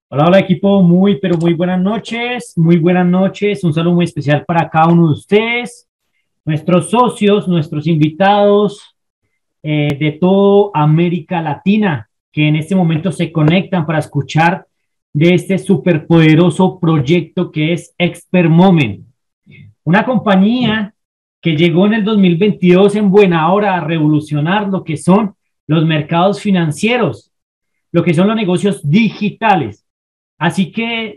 Hola, hola equipo, muy pero muy buenas noches, muy buenas noches, un saludo muy especial para cada uno de ustedes, nuestros socios, nuestros invitados de toda América Latina que en este momento se conectan para escuchar de este superpoderoso proyecto que es Expert Moment, una compañía que llegó en el 2022 en buena hora a revolucionar lo que son los mercados financieros, lo que son los negocios digitales. Así que,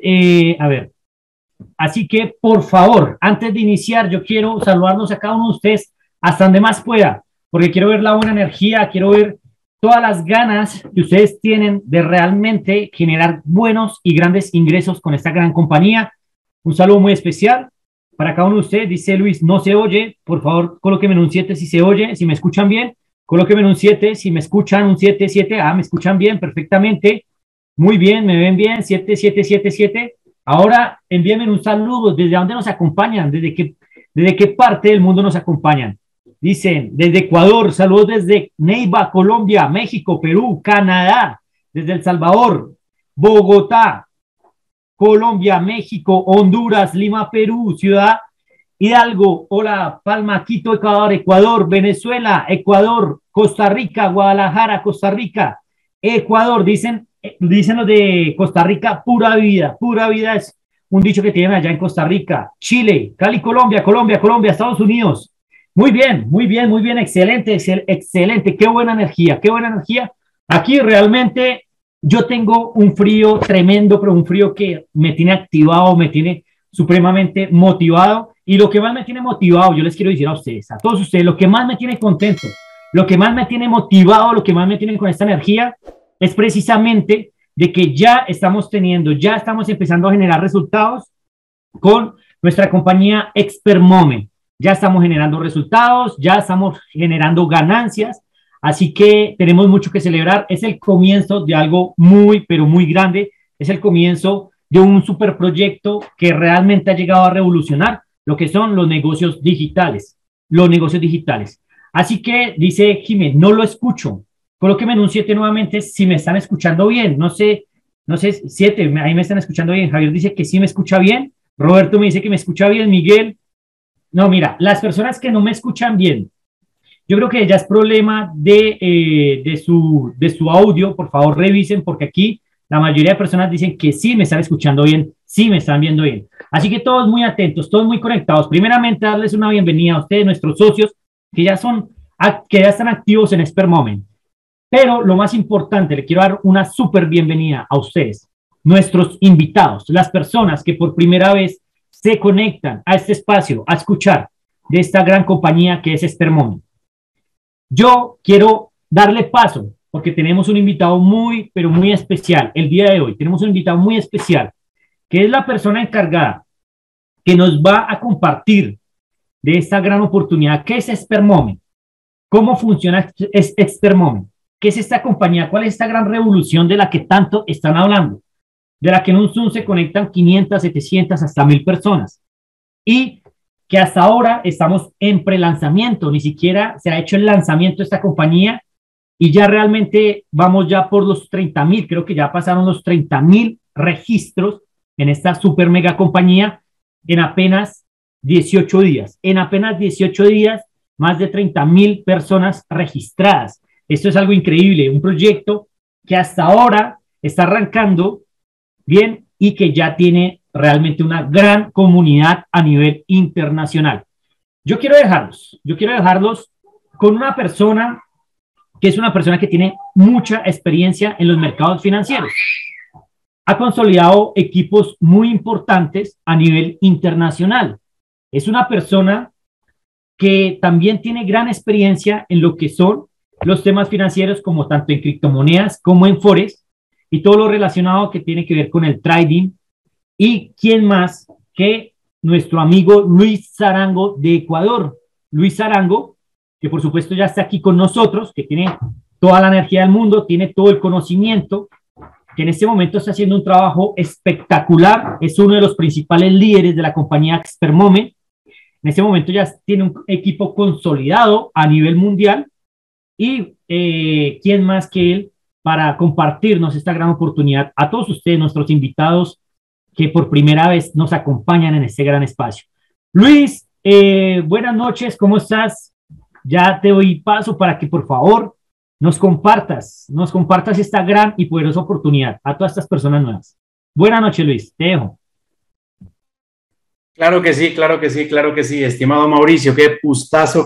así que por favor, antes de iniciar, yo quiero saludarlos a cada uno de ustedes hasta donde más pueda, porque quiero ver la buena energía, quiero ver todas las ganas que ustedes tienen de realmente generar buenos y grandes ingresos con esta gran compañía. Un saludo muy especial para cada uno de ustedes. Dice Luis, no se oye, por favor, colóquenme en un 7 si se oye, si me escuchan bien, colóquenme en un 7 si me escuchan, un 7 7. Me escuchan bien, perfectamente. Muy bien, me ven bien, 7777. Ahora envíenme un saludo, ¿desde dónde nos acompañan? ¿Desde qué parte del mundo nos acompañan? Dicen, desde Ecuador, saludos desde Neiva, Colombia, México, Perú, Canadá, desde El Salvador, Bogotá, Colombia, México, Honduras, Lima, Perú, Ciudad Hidalgo, hola, Palma, Quito, Ecuador, Ecuador, Venezuela, Ecuador, Costa Rica, Guadalajara, Costa Rica, Ecuador, dicen los de Costa Rica, pura vida es un dicho que tienen allá en Costa Rica, Chile, Cali, Colombia, Colombia, Colombia, Estados Unidos. Muy bien, muy bien, muy bien, excelente, excelente, qué buena energía, qué buena energía. Aquí realmente yo tengo un frío tremendo, pero un frío que me tiene activado, me tiene supremamente motivado. Y lo que más me tiene motivado, yo les quiero decir a ustedes, a todos ustedes, lo que más me tiene contento, lo que más me tiene motivado, lo que más me tiene con esta energía, es precisamente de que ya estamos empezando a generar resultados con nuestra compañía Expert Moment. Ya estamos generando resultados, ya estamos generando ganancias, así que tenemos mucho que celebrar. Es el comienzo de algo muy, pero muy grande. Es el comienzo de un superproyecto que realmente ha llegado a revolucionar lo que son los negocios digitales. Los negocios digitales. Así que dice Jiménez, no lo escucho. Colóqueme en un 7 nuevamente si me están escuchando bien. No sé, 7, ahí me están escuchando bien. Javier dice que sí me escucha bien. Roberto me dice que me escucha bien, Miguel. No, mira, las personas que no me escuchan bien, yo creo que ya es problema de su audio. Por favor, revisen, porque aquí la mayoría de personas dicen que sí me están escuchando bien, sí me están viendo bien. Así que todos muy atentos, todos muy conectados. Primeramente, darles una bienvenida a ustedes, nuestros socios, que ya están activos en Expert Moment. Pero lo más importante, le quiero dar una súper bienvenida a ustedes, nuestros invitados, las personas que por primera vez se conectan a este espacio a escuchar de esta gran compañía que es Espermón. Yo quiero darle paso porque tenemos un invitado muy, pero muy especial el día de hoy. Tenemos un invitado muy especial que es la persona encargada que nos va a compartir de esta gran oportunidad que es Espermón. ¿Cómo funciona Expermom? ¿Qué es esta compañía? ¿Cuál es esta gran revolución de la que tanto están hablando? De la que en un Zoom se conectan 500, 700, hasta 1000 personas. Y que hasta ahora estamos en prelanzamiento, ni siquiera se ha hecho el lanzamiento de esta compañía y ya realmente vamos ya por los 30,000, creo que ya pasaron los 30,000 registros en esta super mega compañía en apenas 18 días. En apenas 18 días más de 30,000 personas registradas. Esto es algo increíble, un proyecto que hasta ahora está arrancando bien y que ya tiene realmente una gran comunidad a nivel internacional. Yo quiero dejarlos con una persona que es una persona que tiene mucha experiencia en los mercados financieros. Ha consolidado equipos muy importantes a nivel internacional. Es una persona que también tiene gran experiencia en lo que son los temas financieros, como tanto en criptomonedas como en Forex, y todo lo relacionado que tiene que ver con el trading. ¿Y quién más que nuestro amigo Luis Zarango de Ecuador? Luis Zarango, que por supuesto ya está aquí con nosotros, que tiene toda la energía del mundo, tiene todo el conocimiento, que en este momento está haciendo un trabajo espectacular, es uno de los principales líderes de la compañía Expermome. En este momento ya tiene un equipo consolidado a nivel mundial y quién más que él para compartirnos esta gran oportunidad a todos ustedes, nuestros invitados que por primera vez nos acompañan en este gran espacio. Luis, buenas noches, ¿cómo estás? Ya te doy paso para que por favor nos compartas esta gran y poderosa oportunidad a todas estas personas nuevas. Buenas noches, Luis, te dejo. Claro que sí, claro que sí, claro que sí, estimado Mauricio, qué gustazo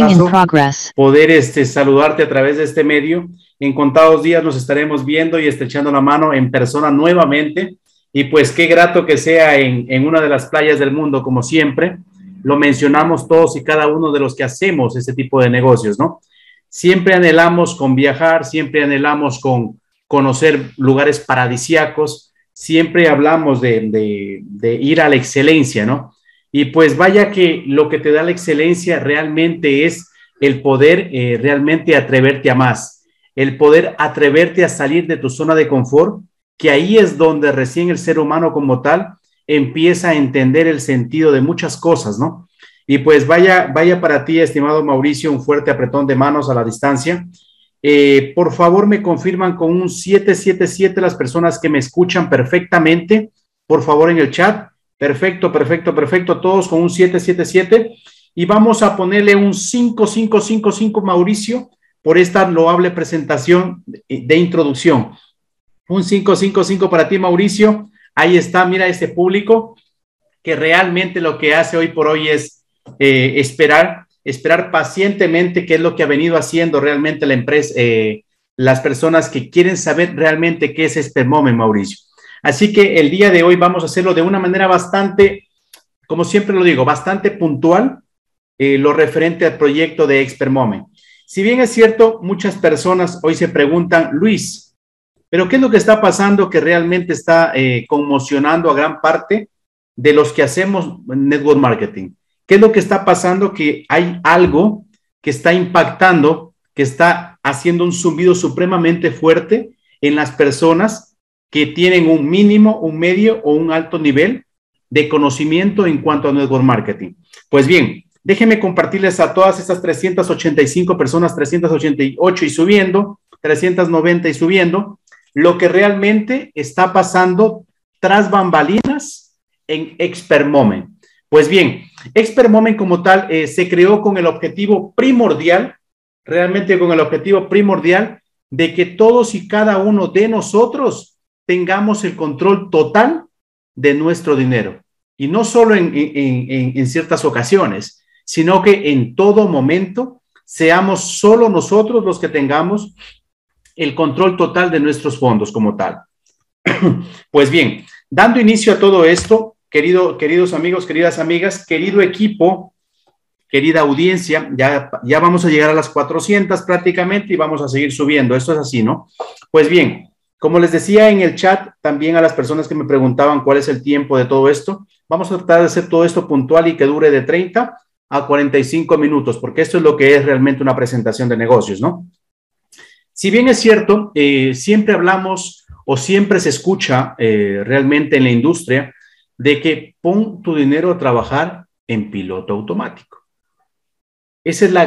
poder saludarte a través de este medio. En contados días nos estaremos viendo y estrechando la mano en persona nuevamente, y pues qué grato que sea en una de las playas del mundo, como siempre lo mencionamos todos y cada uno de los que hacemos este tipo de negocios, ¿no? Siempre anhelamos con viajar, siempre anhelamos con conocer lugares paradisíacos, siempre hablamos de ir a la excelencia, ¿no? Y pues vaya que lo que te da la excelencia realmente es el poder realmente atreverte a más, el poder atreverte a salir de tu zona de confort, que ahí es donde recién el ser humano como tal empieza a entender el sentido de muchas cosas, ¿no? Y pues vaya para ti, estimado Mauricio, un fuerte apretón de manos a la distancia. Por favor, me confirman con un 777 las personas que me escuchan perfectamente, por favor, en el chat. Perfecto, perfecto, perfecto, todos con un 777. Y vamos a ponerle un 5555, Mauricio, por esta loable presentación de introducción. Un 555 para ti, Mauricio. Ahí está, mira ese público que realmente lo que hace hoy por hoy es esperar pacientemente qué es lo que ha venido haciendo realmente la empresa, las personas que quieren saber realmente qué es Expertmoment, Mauricio. Así que el día de hoy vamos a hacerlo de una manera bastante, como siempre lo digo, bastante puntual, lo referente al proyecto de Expertmoment. Si bien es cierto, muchas personas hoy se preguntan, Luis, pero ¿qué es lo que está pasando que realmente está conmocionando a gran parte de los que hacemos network marketing? ¿Qué es lo que está pasando? Que hay algo que está impactando, que está haciendo un zumbido supremamente fuerte en las personas que tienen un mínimo, un medio o un alto nivel de conocimiento en cuanto a network marketing. Pues bien, déjenme compartirles a todas estas 385 personas, 388 y subiendo, 390 y subiendo, lo que realmente está pasando tras bambalinas en Expertmoment. Pues bien, Expertmoment como tal se creó con el objetivo primordial, realmente con el objetivo primordial de que todos y cada uno de nosotros tengamos el control total de nuestro dinero. Y no solo en ciertas ocasiones, sino que en todo momento seamos solo nosotros los que tengamos el control total de nuestros fondos como tal. Pues bien, dando inicio a todo esto, queridos amigos, queridas amigas, querido equipo, querida audiencia, ya vamos a llegar a las 400 prácticamente y vamos a seguir subiendo. Esto es así, ¿no? Pues bien, como les decía en el chat, también a las personas que me preguntaban cuál es el tiempo de todo esto, vamos a tratar de hacer todo esto puntual y que dure de 30 a 45 minutos, porque esto es lo que es realmente una presentación de negocios, ¿no? Si bien es cierto, siempre hablamos o siempre se escucha realmente en la industria de que pon tu dinero a trabajar en piloto automático. Esa es la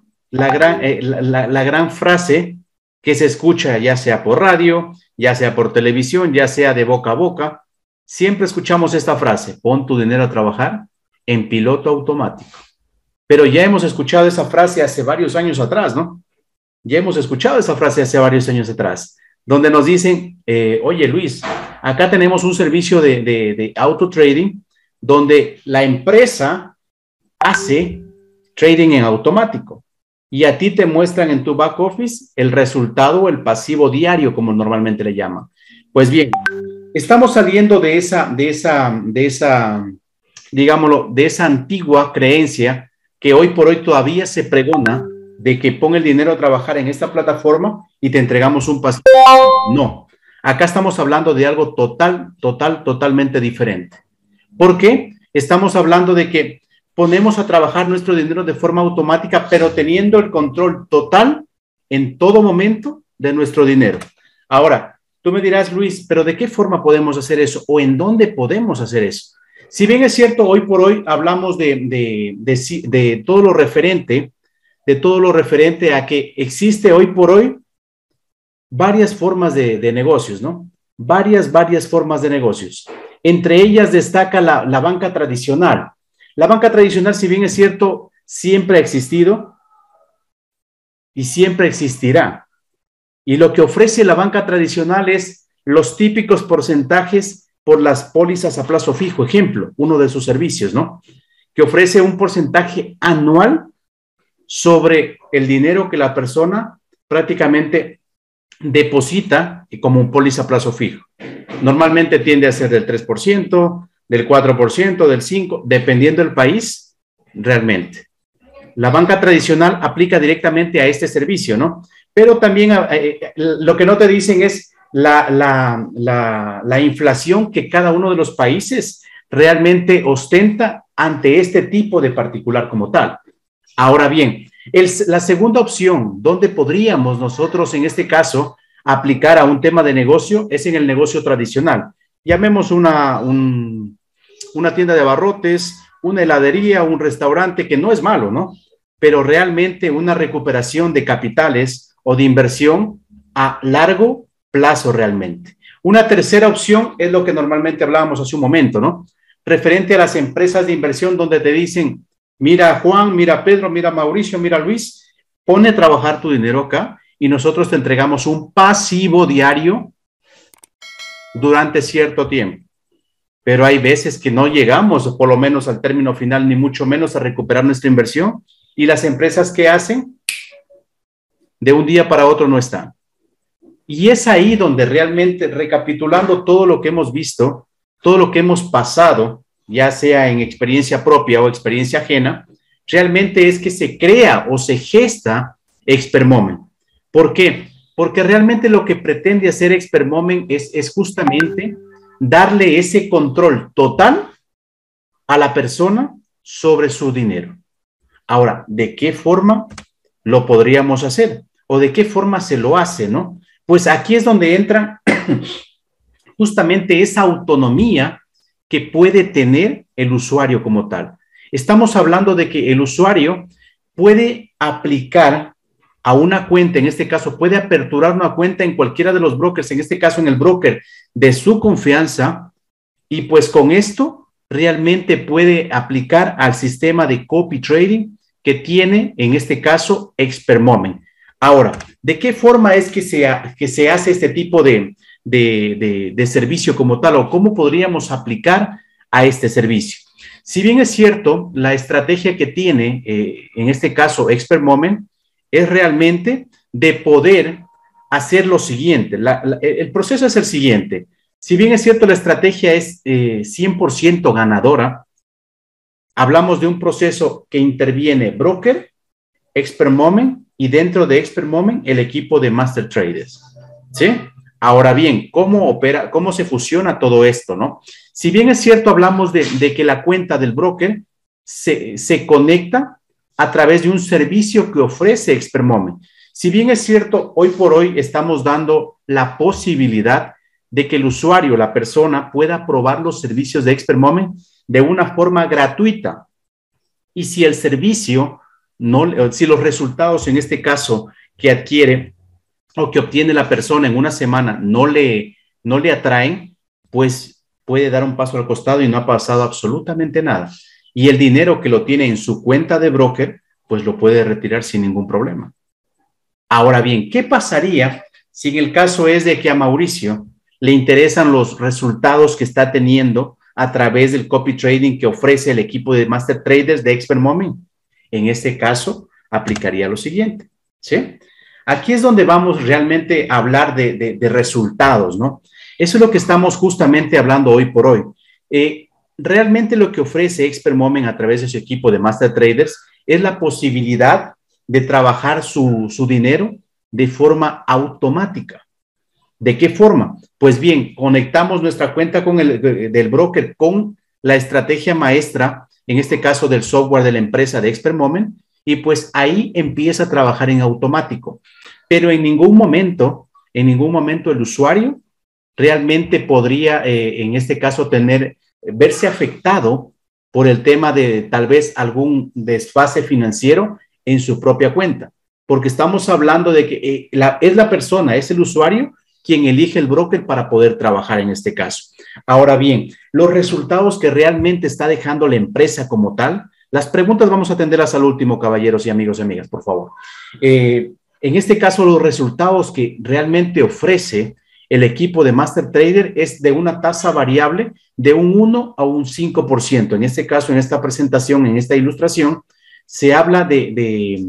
gran frase que se escucha ya sea por radio, ya sea por televisión, ya sea de boca a boca. Siempre escuchamos esta frase, pon tu dinero a trabajar en piloto automático. Pero ya hemos escuchado esa frase hace varios años atrás, ¿no? Ya hemos escuchado esa frase hace varios años atrás, donde nos dicen, oye Luis, acá tenemos un servicio de auto trading donde la empresa hace trading en automático y a ti te muestran en tu back office el resultado o el pasivo diario, como normalmente le llaman. Pues bien, estamos saliendo de esa, digámoslo, de esa antigua creencia que hoy por hoy todavía se pregona de que pon el dinero a trabajar en esta plataforma y te entregamos un pasivo. No, acá estamos hablando de algo totalmente diferente. ¿Por qué? Estamos hablando de que ponemos a trabajar nuestro dinero de forma automática, pero teniendo el control total en todo momento de nuestro dinero. Ahora, tú me dirás, Luis, ¿pero de qué forma podemos hacer eso? ¿O en dónde podemos hacer eso? Si bien es cierto, hoy por hoy hablamos de todo lo referente, a que existe hoy por hoy varias formas de negocios, ¿no? Varias formas de negocios. Entre ellas destaca la banca tradicional. La banca tradicional, si bien es cierto, siempre ha existido y siempre existirá. Y lo que ofrece la banca tradicional es los típicos porcentajes por las pólizas a plazo fijo. Ejemplo, uno de sus servicios, ¿no? Que ofrece un porcentaje anual sobre el dinero que la persona prácticamente deposita como un póliza a plazo fijo. Normalmente tiende a ser del 3%, del 4%, del 5%, dependiendo del país, realmente. La banca tradicional aplica directamente a este servicio, ¿no? Pero también lo que no te dicen es la inflación que cada uno de los países realmente ostenta ante este tipo de particular como tal. Ahora bien, la segunda opción, donde podríamos nosotros en este caso aplicar a un tema de negocio, es en el negocio tradicional. Llamemos una tienda de abarrotes, una heladería, un restaurante, que no es malo, ¿no? Pero realmente una recuperación de capitales o de inversión a largo plazo realmente. Una tercera opción es lo que normalmente hablábamos hace un momento, ¿no? Referente a las empresas de inversión donde te dicen, mira Juan, mira Pedro, mira Mauricio, mira Luis, pone a trabajar tu dinero acá y nosotros te entregamos un pasivo diario durante cierto tiempo. Pero hay veces que no llegamos, por lo menos al término final, ni mucho menos a recuperar nuestra inversión. Y las empresas que hacen, de un día para otro no están. Y es ahí donde realmente, recapitulando todo lo que hemos visto, todo lo que hemos pasado, ya sea en experiencia propia o experiencia ajena, realmente es que se crea o se gesta Expert Moment. ¿Por qué? Porque realmente lo que pretende hacer Expert Moment es justamente darle ese control total a la persona sobre su dinero. Ahora, ¿de qué forma lo podríamos hacer? ¿O de qué forma se lo hace, no? Pues aquí es donde entra justamente esa autonomía que puede tener el usuario como tal. Estamos hablando de que el usuario puede aplicar a una cuenta, en este caso puede aperturar una cuenta en cualquiera de los brokers, en este caso en el broker de su confianza, y pues con esto realmente puede aplicar al sistema de copy trading que tiene en este caso Expert Moment. Ahora, ¿de qué forma es que se hace este tipo de servicio como tal, o cómo podríamos aplicar a este servicio? Si bien es cierto, la estrategia que tiene en este caso Expert Moment es realmente de poder hacer lo siguiente. El proceso es el siguiente. Si bien es cierto, la estrategia es 100% ganadora, hablamos de un proceso que interviene broker, Expert Moment, y dentro de Expert Moment, el equipo de Master Traders, ¿sí? Ahora bien, ¿cómo opera, cómo se fusiona todo esto, no? Si bien es cierto, hablamos de que la cuenta del broker se conecta a través de un servicio que ofrece Expert Moment. Si bien es cierto, hoy por hoy estamos dando la posibilidad de que el usuario, la persona, pueda probar los servicios de Expert Moment de una forma gratuita. Y si el servicio, si los resultados en este caso que adquiere o que obtiene la persona en una semana no le atraen, pues puede dar un paso al costado y no ha pasado absolutamente nada. Y el dinero que lo tiene en su cuenta de broker, pues lo puede retirar sin ningún problema. Ahora bien, ¿qué pasaría si en el caso es de que a Mauricio le interesan los resultados que está teniendo a través del copy trading que ofrece el equipo de Master Traders de Expert Moment? En este caso, aplicaría lo siguiente, ¿sí? Aquí es donde vamos realmente a hablar de resultados, ¿no? Eso es lo que estamos justamente hablando hoy por hoy. Realmente lo que ofrece Expert Moment a través de su equipo de Master Traders es la posibilidad de trabajar su dinero de forma automática. ¿De qué forma? Pues bien, conectamos nuestra cuenta con del broker con la estrategia maestra, en este caso del software de la empresa de Expert Moment, y pues ahí empieza a trabajar en automático. Pero en ningún momento el usuario realmente podría, en este caso, verse afectado por el tema de tal vez algún desfase financiero en su propia cuenta. porque estamos hablando de que es la persona, es el usuario quien elige el broker para poder trabajar en este caso. Ahora bien, los resultados que realmente está dejando la empresa como tal, las preguntas vamos a atenderlas al último, caballeros y amigos y amigas, por favor. En este caso, los resultados que realmente ofrece el equipo de Master Trader es de una tasa variable de un 1 a un 5%. En este caso, en esta presentación, en esta ilustración, se habla de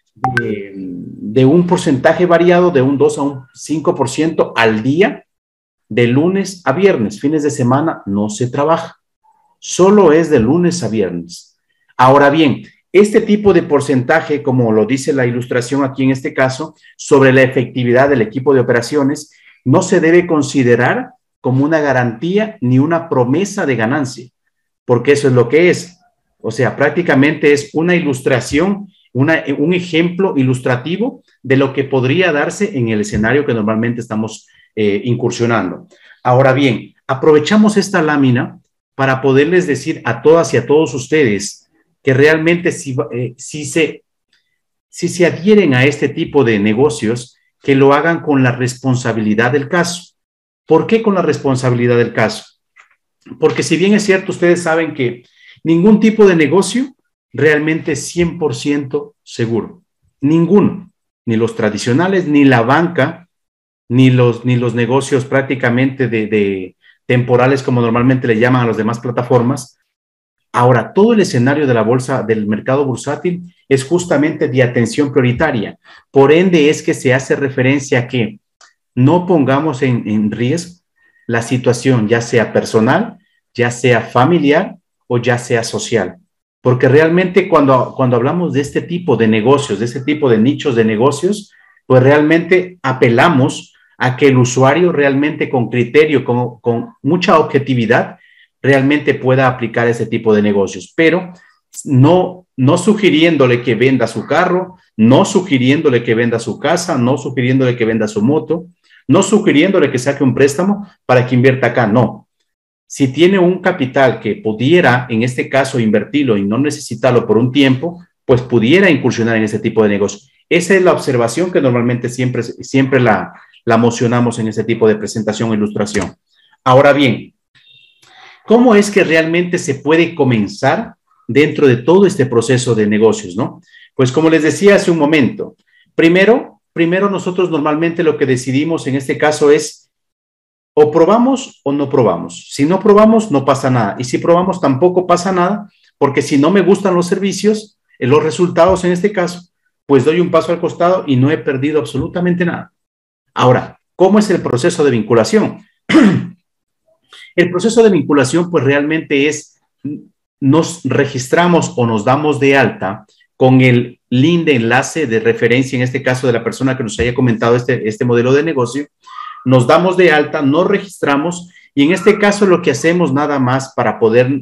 un porcentaje variado de un 2 a un 5% al día, de lunes a viernes. Fines de semana no se trabaja, solo es de lunes a viernes. Ahora bien, este tipo de porcentaje, como lo dice la ilustración aquí en este caso, sobre la efectividad del equipo de operaciones, no se debe considerar como una garantía ni una promesa de ganancia, porque eso es lo que es. O sea, prácticamente es una ilustración, un ejemplo ilustrativo de lo que podría darse en el escenario que normalmente estamos incursionando. Ahora bien, aprovechamos esta lámina para poderles decir a todas y a todos ustedes que realmente si se adhieren a este tipo de negocios, que lo hagan con la responsabilidad del caso. ¿Por qué con la responsabilidad del caso? Porque si bien es cierto, ustedes saben que ningún tipo de negocio realmente es 100% seguro. Ninguno. Ni los tradicionales, ni la banca, ni los negocios prácticamente de temporales, como normalmente le llaman a las demás plataformas. Ahora, todo el escenario de la bolsa, del mercado bursátil, es justamente de atención prioritaria. Por ende, es que se hace referencia a que no pongamos en riesgo la situación, ya sea personal, ya sea familiar o ya sea social. Porque realmente cuando hablamos de este tipo de negocios, de este tipo de nichos de negocios, pues realmente apelamos a que el usuario realmente con criterio, con mucha objetividad, realmente pueda aplicar ese tipo de negocios, pero no sugiriéndole que venda su carro, no sugiriéndole que venda su casa, no sugiriéndole que venda su moto, no sugiriéndole que saque un préstamo para que invierta acá, no. Si tiene un capital que pudiera, en este caso, invertirlo y no necesitarlo por un tiempo, pues pudiera incursionar en ese tipo de negocio. Esa es la observación que normalmente siempre la mocionamos en ese tipo de presentación o ilustración. Ahora bien, ¿cómo es que realmente se puede comenzar dentro de todo este proceso de negocios, no? Pues como les decía hace un momento, primero nosotros normalmente lo que decidimos en este caso es o probamos o no probamos. Si no probamos, no pasa nada. Y si probamos, tampoco pasa nada, porque si no me gustan los servicios, los resultados en este caso, pues doy un paso al costado y no he perdido absolutamente nada. Ahora, ¿cómo es el proceso de vinculación? El proceso de vinculación, pues realmente es, nos registramos o nos damos de alta con el link de enlace de referencia, en este caso de la persona que nos haya comentado este modelo de negocio, nos damos de alta, nos registramos y en este caso lo que hacemos nada más para poder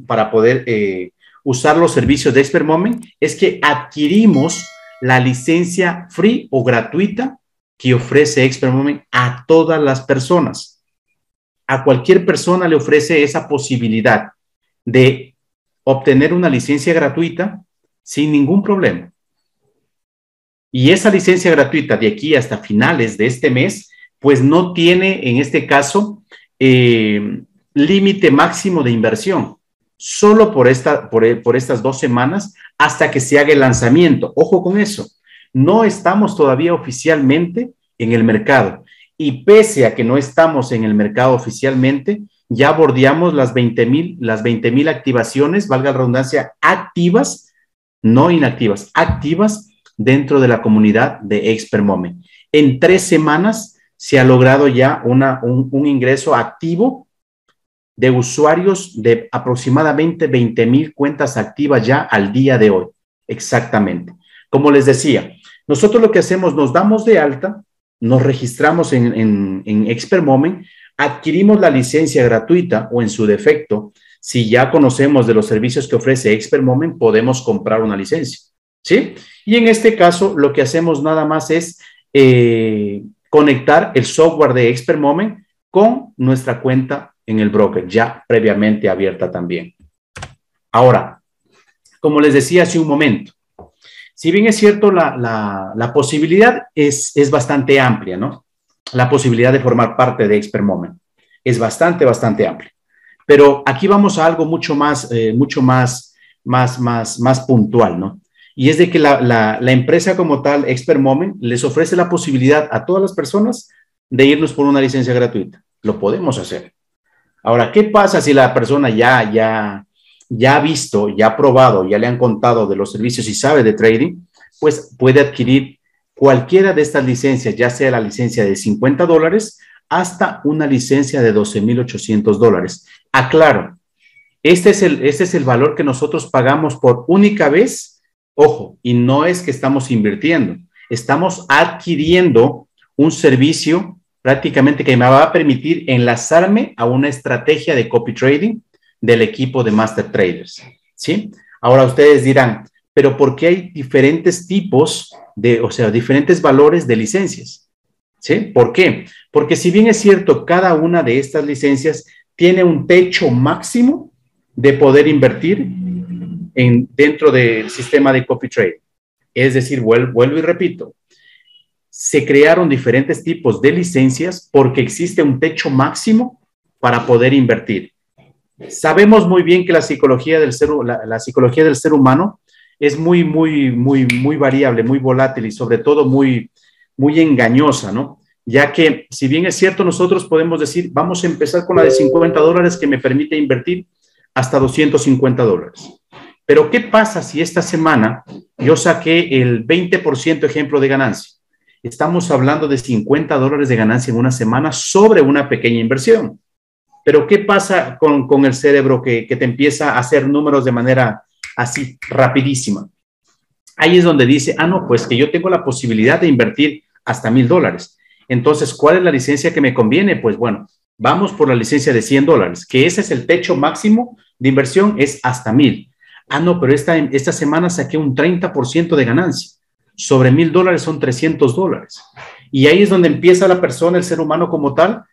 usar los servicios de Expert Moment es que adquirimos la licencia free o gratuita que ofrece Expert Moment a todas las personas. A cualquier persona le ofrece esa posibilidad de obtener una licencia gratuita sin ningún problema. Y esa licencia gratuita de aquí hasta finales de este mes, pues no tiene en este caso límite máximo de inversión, solo por estas 2 semanas hasta que se haga el lanzamiento. Ojo con eso, no estamos todavía oficialmente en el mercado. Y pese a que no estamos en el mercado oficialmente, ya bordeamos las 20,000 activaciones, valga la redundancia, activas, no inactivas, activas dentro de la comunidad de Expert Moment. En 3 semanas se ha logrado ya un ingreso activo de usuarios de aproximadamente 20,000 cuentas activas ya al día de hoy. Exactamente. Como les decía, nosotros lo que hacemos, nos damos de alta, nos registramos en Expert Moment, adquirimos la licencia gratuita o en su defecto, si ya conocemos de los servicios que ofrece Expert Moment, podemos comprar una licencia, ¿sí? Y en este caso, lo que hacemos nada más es conectar el software de Expert Moment con nuestra cuenta en el broker, ya previamente abierta también. Ahora, como les decía hace un momento, Si bien es cierto, la posibilidad es bastante amplia, ¿no? La posibilidad de formar parte de Expert Moment es bastante amplia. Pero aquí vamos a algo mucho más puntual, ¿no? Y es de que la empresa como tal, Expert Moment, les ofrece la posibilidad a todas las personas de irnos por una licencia gratuita. Lo podemos hacer. Ahora, ¿qué pasa si la persona ya ha visto, ya ha probado, ya le han contado de los servicios y sabe de trading? Pues puede adquirir cualquiera de estas licencias, ya sea la licencia de $50 hasta una licencia de $12,800. Aclaro, este es el valor que nosotros pagamos por única vez. Ojo, y no es que estamos invirtiendo, estamos adquiriendo un servicio prácticamente que me va a permitir enlazarme a una estrategia de copy trading del equipo de Master Traders, ¿sí? Ahora ustedes dirán, pero ¿por qué hay diferentes tipos diferentes valores de licencias? ¿Sí? ¿Por qué? Porque si bien es cierto, cada una de estas licencias tiene un techo máximo de poder invertir dentro del sistema de copy trading. Es decir, vuelvo y repito, se crearon diferentes tipos de licencias porque existe un techo máximo para poder invertir. Sabemos muy bien que la psicología del ser humano es muy variable, muy volátil y sobre todo muy engañosa, ¿no? Ya que si bien es cierto, nosotros podemos decir, vamos a empezar con la de $50 que me permite invertir hasta $250. Pero ¿qué pasa si esta semana yo saqué el 20% ejemplo de ganancia? Estamos hablando de $50 de ganancia en una semana sobre una pequeña inversión. Pero ¿qué pasa con el cerebro que te empieza a hacer números de manera así, rapidísima? Ahí es donde dice, no, pues que yo tengo la posibilidad de invertir hasta $1,000. Entonces, ¿cuál es la licencia que me conviene? Pues bueno, vamos por la licencia de $100, que ese es el techo máximo de inversión, es hasta 1,000. No, pero esta semana saqué un 30% de ganancia. Sobre $1,000 son $300. Y ahí es donde empieza la persona, el ser humano como tal,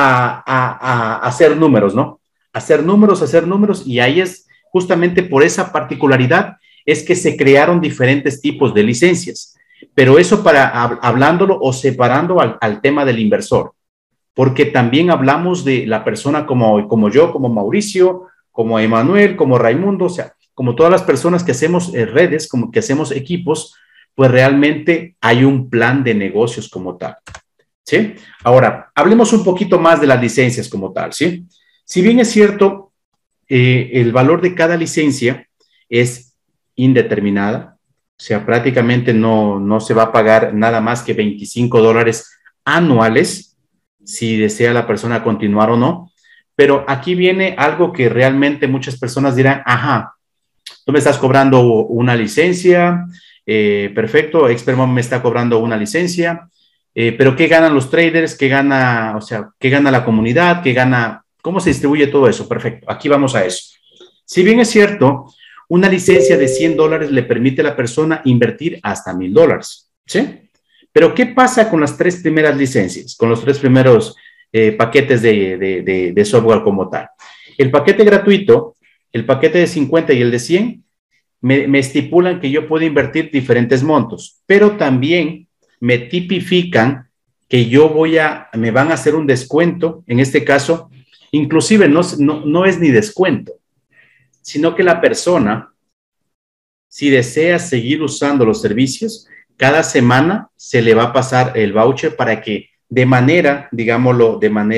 a hacer números, ¿no? Hacer números, y ahí es justamente por esa particularidad es que se crearon diferentes tipos de licencias, pero eso hablándolo o separando al tema del inversor, porque también hablamos de la persona como yo, como Mauricio, como Emanuel, como Raimundo, o sea, como todas las personas que hacemos redes, como que hacemos equipos, pues realmente hay un plan de negocios como tal. ¿Sí? Ahora, hablemos un poquito más de las licencias como tal, ¿sí? Si bien es cierto, el valor de cada licencia es indeterminada, o sea, prácticamente no se va a pagar nada más que $25 anuales, si desea la persona continuar o no, pero aquí viene algo que realmente muchas personas dirán, tú me estás cobrando una licencia, perfecto, Expert Moment me está cobrando una licencia, pero ¿qué ganan los traders? ¿Qué gana la comunidad? ¿Cómo se distribuye todo eso? Perfecto, aquí vamos a eso. Si bien es cierto, una licencia de $100 le permite a la persona invertir hasta $1,000, ¿sí? Pero ¿qué pasa con las 3 primeras licencias? Con los 3 primeros paquetes de software como tal. El paquete gratuito, el paquete de 50 y el de 100, me estipulan que yo puedo invertir diferentes montos, pero también me tipifican que me van a hacer un descuento, en este caso, inclusive no es ni descuento, sino que la persona, si desea seguir usando los servicios, cada semana se le va a pasar el voucher para que de manera, digámoslo,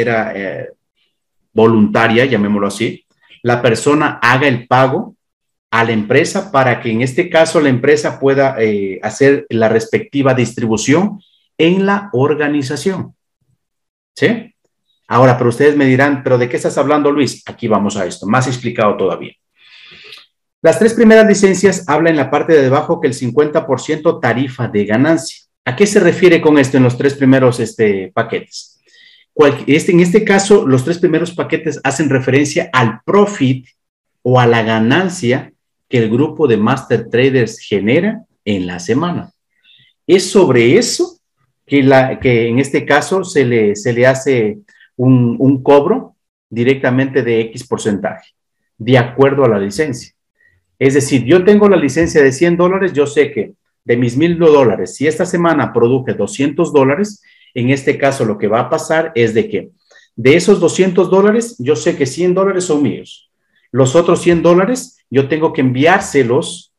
voluntaria, llamémoslo así, la persona haga el pago a la empresa para que en este caso la empresa pueda hacer la respectiva distribución en la organización. ¿Sí? Ahora, pero ustedes me dirán, ¿pero de qué estás hablando, Luis? Aquí vamos a esto, más explicado todavía. Las 3 primeras licencias hablan en la parte de debajo que el 50% tarifa de ganancia. ¿A qué se refiere con esto en los 3 primeros paquetes? En este caso, los 3 primeros paquetes hacen referencia al profit o a la ganancia que el grupo de Master Traders genera en la semana. Es sobre eso que en este caso se le hace un cobro directamente de X porcentaje, de acuerdo a la licencia. Es decir, yo tengo la licencia de $100, yo sé que de mis $1,000, si esta semana produje $200, en este caso lo que va a pasar es de que de esos $200, yo sé que $100 son míos. Los otros $100 yo tengo que enviárselos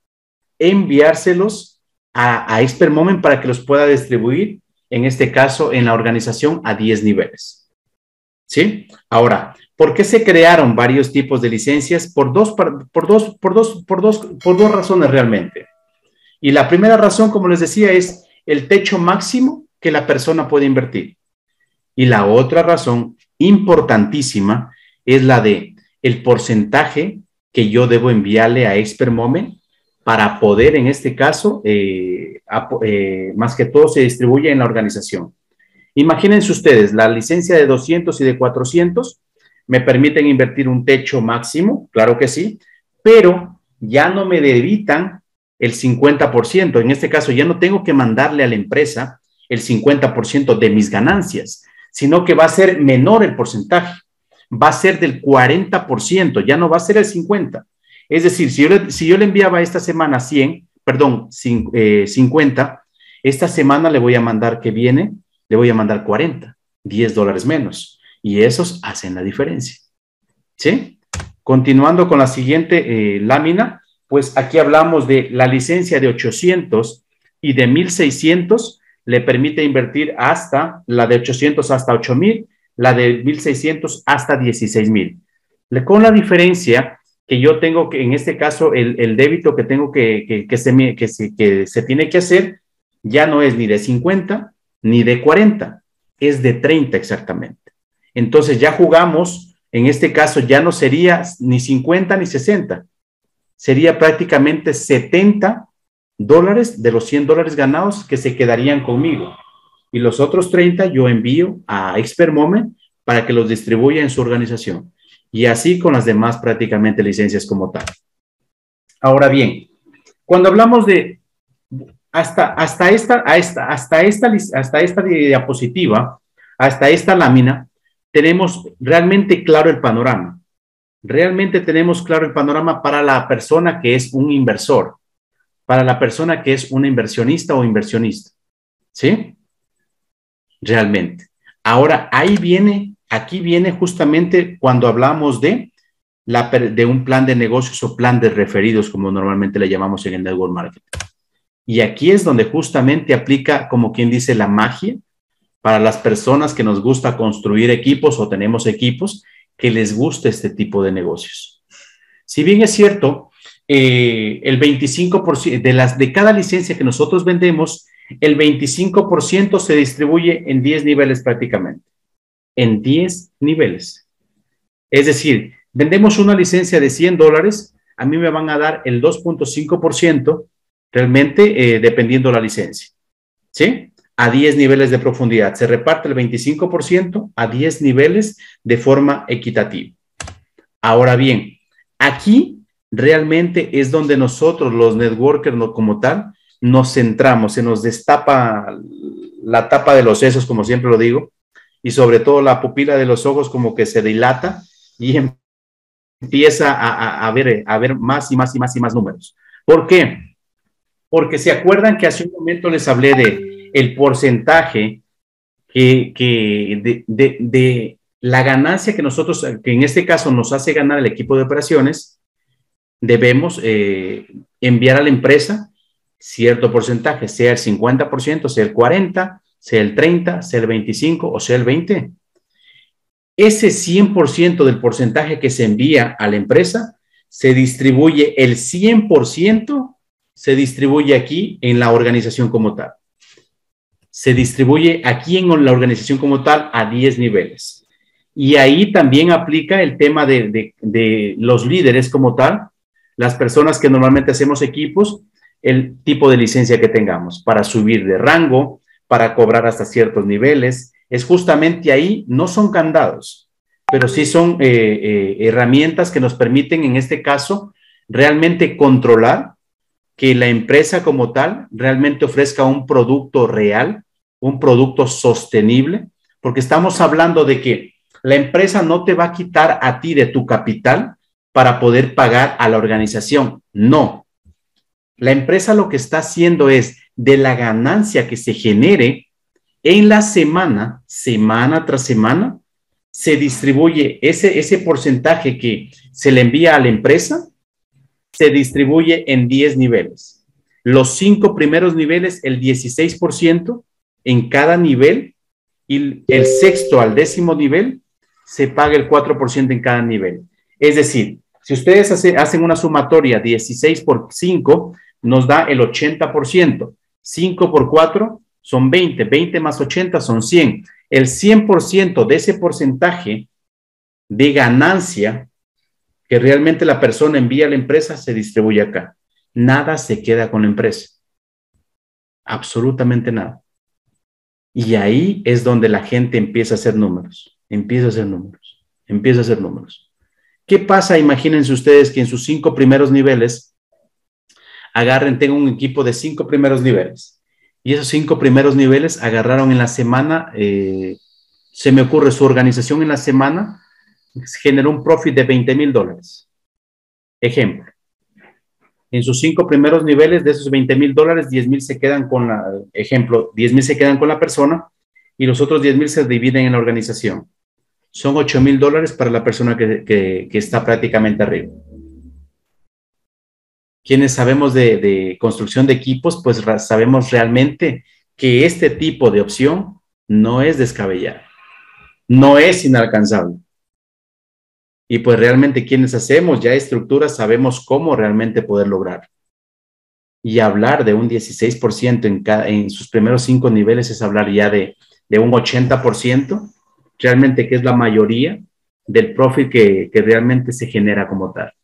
a Expert Moment para que los pueda distribuir, en este caso, en la organización a 10 niveles. ¿Sí? Ahora, ¿por qué se crearon varios tipos de licencias? Por dos razones realmente. Y la primera razón, como les decía, es el techo máximo que la persona puede invertir. Y la otra razón importantísima es la de el porcentaje que yo debo enviarle a Expert Moment para poder, en este caso, más que todo se distribuye en la organización. Imagínense ustedes, la licencia de 200 y de 400 me permiten invertir un techo máximo, claro que sí, pero ya no me debitan el 50%. En este caso, ya no tengo que mandarle a la empresa el 50% de mis ganancias, sino que va a ser menor el porcentaje. Va a ser del 40%, ya no va a ser el 50%. Es decir, si yo le enviaba esta semana 50, esta semana le voy a mandar que viene, le voy a mandar 40, $10 menos. Y esos hacen la diferencia. ¿Sí? Continuando con la siguiente lámina, pues aquí hablamos de la licencia de 800 y de 1,600 le permite invertir hasta, la de 800 hasta 8,000, la de 1,600 hasta 16,000. Con la diferencia que yo tengo que, en este caso, el débito que tengo que se tiene que hacer, ya no es ni de 50 ni de 40, es de 30 exactamente. Entonces ya jugamos, en este caso ya no sería ni 50 ni 60, sería prácticamente $70 de los $100 ganados que se quedarían conmigo. Y los otros 30 yo envío a Expert Moment para que los distribuya en su organización. Y así con las demás prácticamente licencias como tal. Ahora bien, cuando hablamos de hasta esta diapositiva, hasta esta lámina, tenemos realmente claro el panorama. Realmente tenemos claro el panorama para la persona que es un inversor, para la persona que es una inversionista o inversionista. ¿Sí? Realmente. Ahora, aquí viene justamente cuando hablamos de un plan de negocios o plan de referidos, como normalmente le llamamos en el network marketing. Y aquí es donde justamente aplica, como quien dice, la magia para las personas que nos gusta construir equipos o tenemos equipos que les gusta este tipo de negocios. Si bien es cierto, el 25% de cada licencia que nosotros vendemos, el 25% se distribuye en 10 niveles prácticamente. En 10 niveles. Es decir, vendemos una licencia de $100, a mí me van a dar el 2.5% realmente dependiendo la licencia. ¿Sí? A 10 niveles de profundidad. Se reparte el 25% a 10 niveles de forma equitativa. Ahora bien, aquí realmente es donde nosotros, los networkers como tal, nos centramos, se nos destapa la tapa de los sesos, como siempre lo digo, y sobre todo la pupila de los ojos como que se dilata y empieza a ver más y más y más y más números. ¿Por qué? Porque se acuerdan que hace un momento les hablé de el porcentaje de la ganancia que nosotros, que en este caso nos hace ganar el equipo de operaciones, debemos enviar a la empresa cierto porcentaje, sea el 50%, sea el 40%, sea el 30%, sea el 25% o sea el 20%. Ese 100% del porcentaje que se envía a la empresa se distribuye, el 100% se distribuye aquí en la organización como tal. Se distribuye aquí en la organización como tal a 10 niveles. Y ahí también aplica el tema de los líderes como tal, las personas que normalmente hacemos equipos, el tipo de licencia que tengamos para subir de rango, para cobrar hasta ciertos niveles. Es justamente ahí, no son candados, pero sí son herramientas que nos permiten, en este caso, realmente controlar que la empresa como tal realmente ofrezca un producto real, un producto sostenible, porque estamos hablando de que la empresa no te va a quitar a ti de tu capital para poder pagar a la organización. No. La empresa lo que está haciendo es de la ganancia que se genere en la semana, semana tras semana, se distribuye ese porcentaje que se le envía a la empresa, se distribuye en 10 niveles. Los 5 primeros niveles, el 16% en cada nivel, y el sexto al 10º nivel se paga el 4% en cada nivel. Es decir, si ustedes hacen una sumatoria 16 por 5, nos da el 80%. 5 por 4 son 20, 20 más 80 son 100. El 100% de ese porcentaje de ganancia que realmente la persona envía a la empresa se distribuye acá. Nada se queda con la empresa. Absolutamente nada. Y ahí es donde la gente empieza a hacer números, empieza a hacer números, empieza a hacer números. ¿Qué pasa? Imagínense ustedes que en sus 5 primeros niveles tengan un equipo de 5 primeros niveles. Y esos 5 primeros niveles agarraron en la semana, se me ocurre, su organización en la semana generó un profit de $20,000. Ejemplo. En sus 5 primeros niveles, de esos $20,000, 10,000 se quedan con ejemplo, 10,000 se quedan con la persona y los otros 10,000 se dividen en la organización. Son $8,000 para la persona que está prácticamente arriba. Quienes sabemos de construcción de equipos, pues sabemos realmente que este tipo de opción no es descabellada, no es inalcanzable. Y pues realmente quienes hacemos ya estructuras sabemos cómo realmente poder lograr. Y hablar de un 16% en sus primeros 5 niveles es hablar ya de un 80%, realmente que es la mayoría del profit que realmente se genera como tal.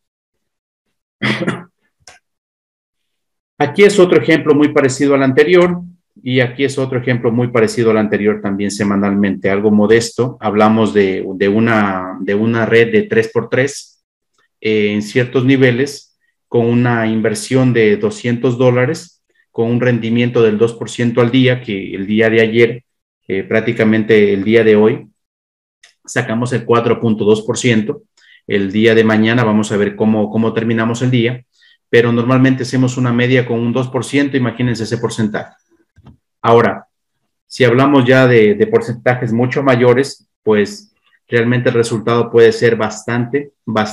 Aquí es otro ejemplo muy parecido al anterior, y aquí es otro ejemplo muy parecido al anterior también semanalmente, algo modesto. Hablamos de una red de 3x3 en ciertos niveles, con una inversión de $200, con un rendimiento del 2% al día, que el día de ayer, prácticamente el día de hoy, sacamos el 4.2%. El día de mañana vamos a ver cómo terminamos el día, pero normalmente hacemos una media con un 2%, imagínense ese porcentaje. Ahora, si hablamos ya de porcentajes mucho mayores, pues realmente el resultado puede ser bastante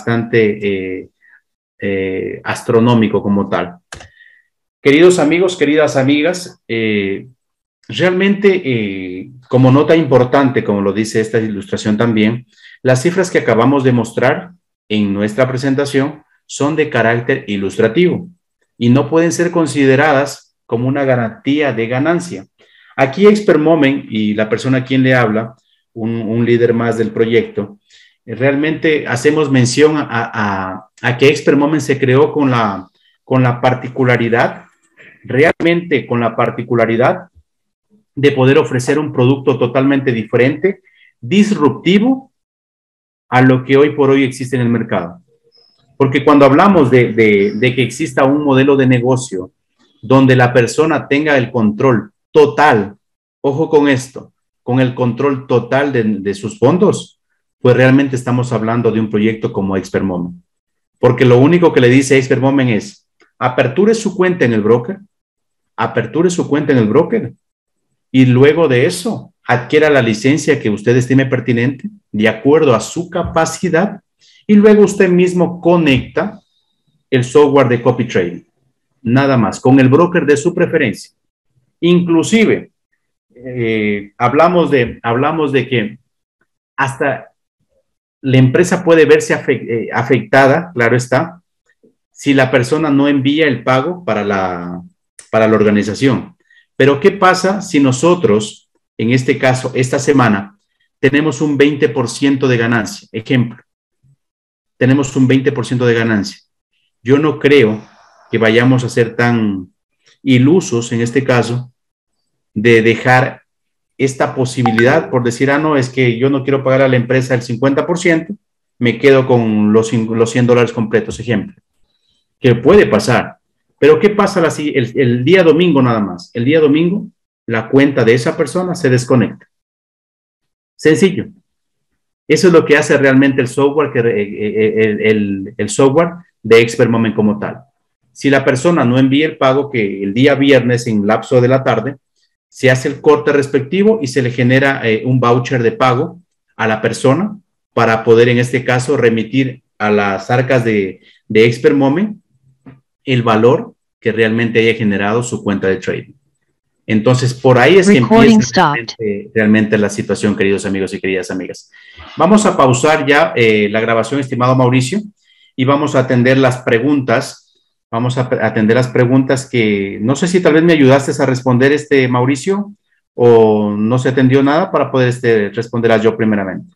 astronómico como tal. Queridos amigos, queridas amigas, realmente como nota importante, como lo dice esta ilustración también, las cifras que acabamos de mostrar en nuestra presentación son de carácter ilustrativo y no pueden ser consideradas como una garantía de ganancia. Aquí Expert Moment y la persona a quien le habla, un líder más del proyecto, realmente hacemos mención a que Expert Moment se creó con la particularidad, realmente con la particularidad de poder ofrecer un producto totalmente diferente, disruptivo a lo que hoy por hoy existe en el mercado. Porque cuando hablamos de que exista un modelo de negocio donde la persona tenga el control total, ojo con esto, con el control total de sus fondos, pues realmente estamos hablando de un proyecto como Expert Moment. Porque lo único que le dice Expert Moment es, aperture su cuenta en el broker, y luego de eso, adquiera la licencia que usted estime pertinente, de acuerdo a su capacidad, y luego usted mismo conecta el software de copy trading. Nada más, con el broker de su preferencia. Inclusive, hablamos de que hasta la empresa puede verse afectada, claro está, si la persona no envía el pago para la organización. Pero ¿qué pasa si nosotros, en este caso, esta semana, tenemos un 20% de ganancia? Ejemplo, tenemos un 20% de ganancia. Yo no creo que vayamos a ser tan ilusos en este caso de dejar esta posibilidad por decir, no, es que yo no quiero pagar a la empresa el 50%, me quedo con los $100 completos, ejemplo. Que puede pasar. Pero ¿qué pasa el día domingo nada más? El día domingo, la cuenta de esa persona se desconecta. Sencillo. Eso es lo que hace realmente el software, el software de Expert Moment como tal. Si la persona no envía el pago, que el día viernes en lapso de la tarde, se hace el corte respectivo y se le genera un voucher de pago a la persona para poder, en este caso, remitir a las arcas de Expert Moment el valor que realmente haya generado su cuenta de trading. Entonces, por ahí es que empieza realmente la situación, queridos amigos y queridas amigas. Vamos a pausar ya la grabación, estimado Mauricio, y vamos a atender las preguntas. Vamos a atender las preguntas que no sé si tal vez me ayudaste a responder, Mauricio, o no se atendió nada para poder responderlas yo primeramente.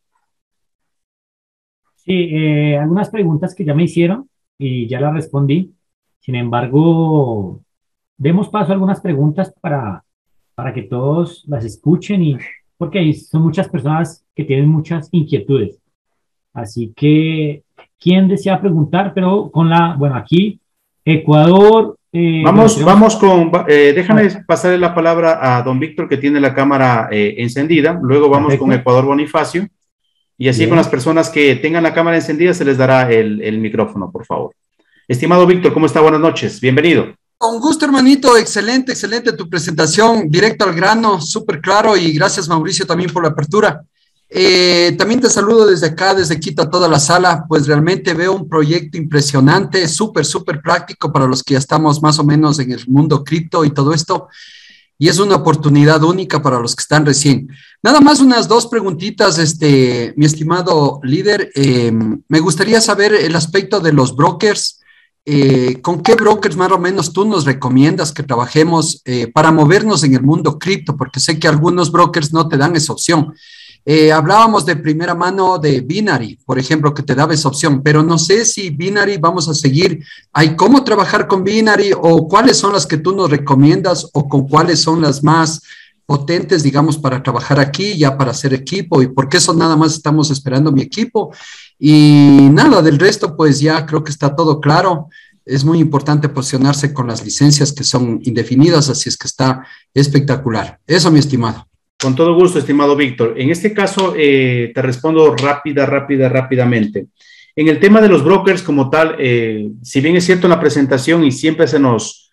Sí, algunas preguntas que ya me hicieron y ya las respondí. Sin embargo, demos paso a algunas preguntas para que todos las escuchen y porque son muchas personas que tienen muchas inquietudes. Así que, ¿quién desea preguntar? Pero bueno, aquí, Ecuador. Vamos con, déjame pasarle la palabra a don Víctor, que tiene la cámara encendida. Luego vamos Perfecto. Con Ecuador Bonifacio. Y así Bien. Con las personas que tengan la cámara encendida se les dará el micrófono, por favor. Estimado Víctor, ¿cómo está? Buenas noches. Bienvenido. Con gusto, hermanito. Excelente, excelente tu presentación. Directo al grano, súper claro. Y gracias, Mauricio, también por la apertura. También te saludo desde acá, desde Quito, a toda la sala. Pues realmente veo un proyecto impresionante, súper, súper práctico para los que ya estamos más o menos en el mundo cripto y todo esto. Y es una oportunidad única para los que están recién. Nada más unas dos preguntitas, mi estimado líder. Me gustaría saber el aspecto de los brokers. ¿Con qué brokers más o menos tú nos recomiendas que trabajemos para movernos en el mundo cripto? Porque sé que algunos brokers no te dan esa opción. Hablábamos de primera mano de Binary, por ejemplo, que te daba esa opción, pero no sé si Binary vamos a seguir. ¿Hay cómo trabajar con Binary o cuáles son las que tú nos recomiendas o con cuáles son las más potentes, digamos, para trabajar aquí, ya para hacer equipo? Y por qué eso nada más estamos esperando mi equipo. Y nada, del resto, pues ya creo que está todo claro. Es muy importante posicionarse con las licencias que son indefinidas, así es que está espectacular. Eso, mi estimado. Con todo gusto, estimado Víctor. En este caso, te respondo rápidamente. En el tema de los brokers como tal, si bien es cierto en la presentación y siempre se nos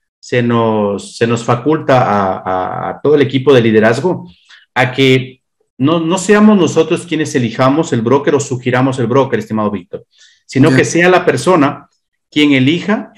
faculta a todo el equipo de liderazgo a que no seamos nosotros quienes elijamos el broker o sugiramos el broker, estimado Víctor, sino que sea la persona quien elija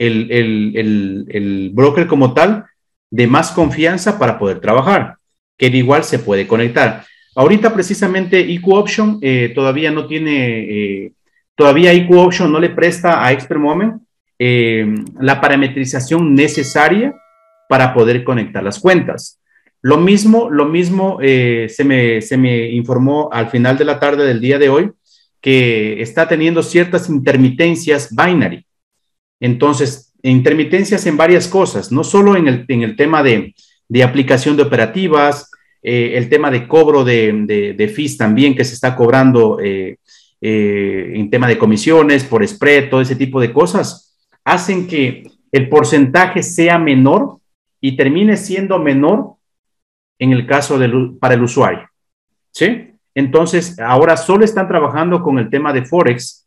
el broker como tal de más confianza para poder trabajar, que de igual se puede conectar. Ahorita precisamente IQ Option todavía no tiene, todavía IQ Option no le presta a Expert Moment la parametrización necesaria para poder conectar las cuentas. Lo mismo se me informó al final de la tarde del día de hoy que está teniendo ciertas intermitencias Binary. Entonces, intermitencias en varias cosas, no solo en el tema de aplicación de operativas, el tema de cobro de fees también que se está cobrando en tema de comisiones, por spread, todo ese tipo de cosas, hacen que el porcentaje sea menor y termine siendo menor en el caso para el usuario, ¿sí? Entonces, ahora solo están trabajando con el tema de Forex,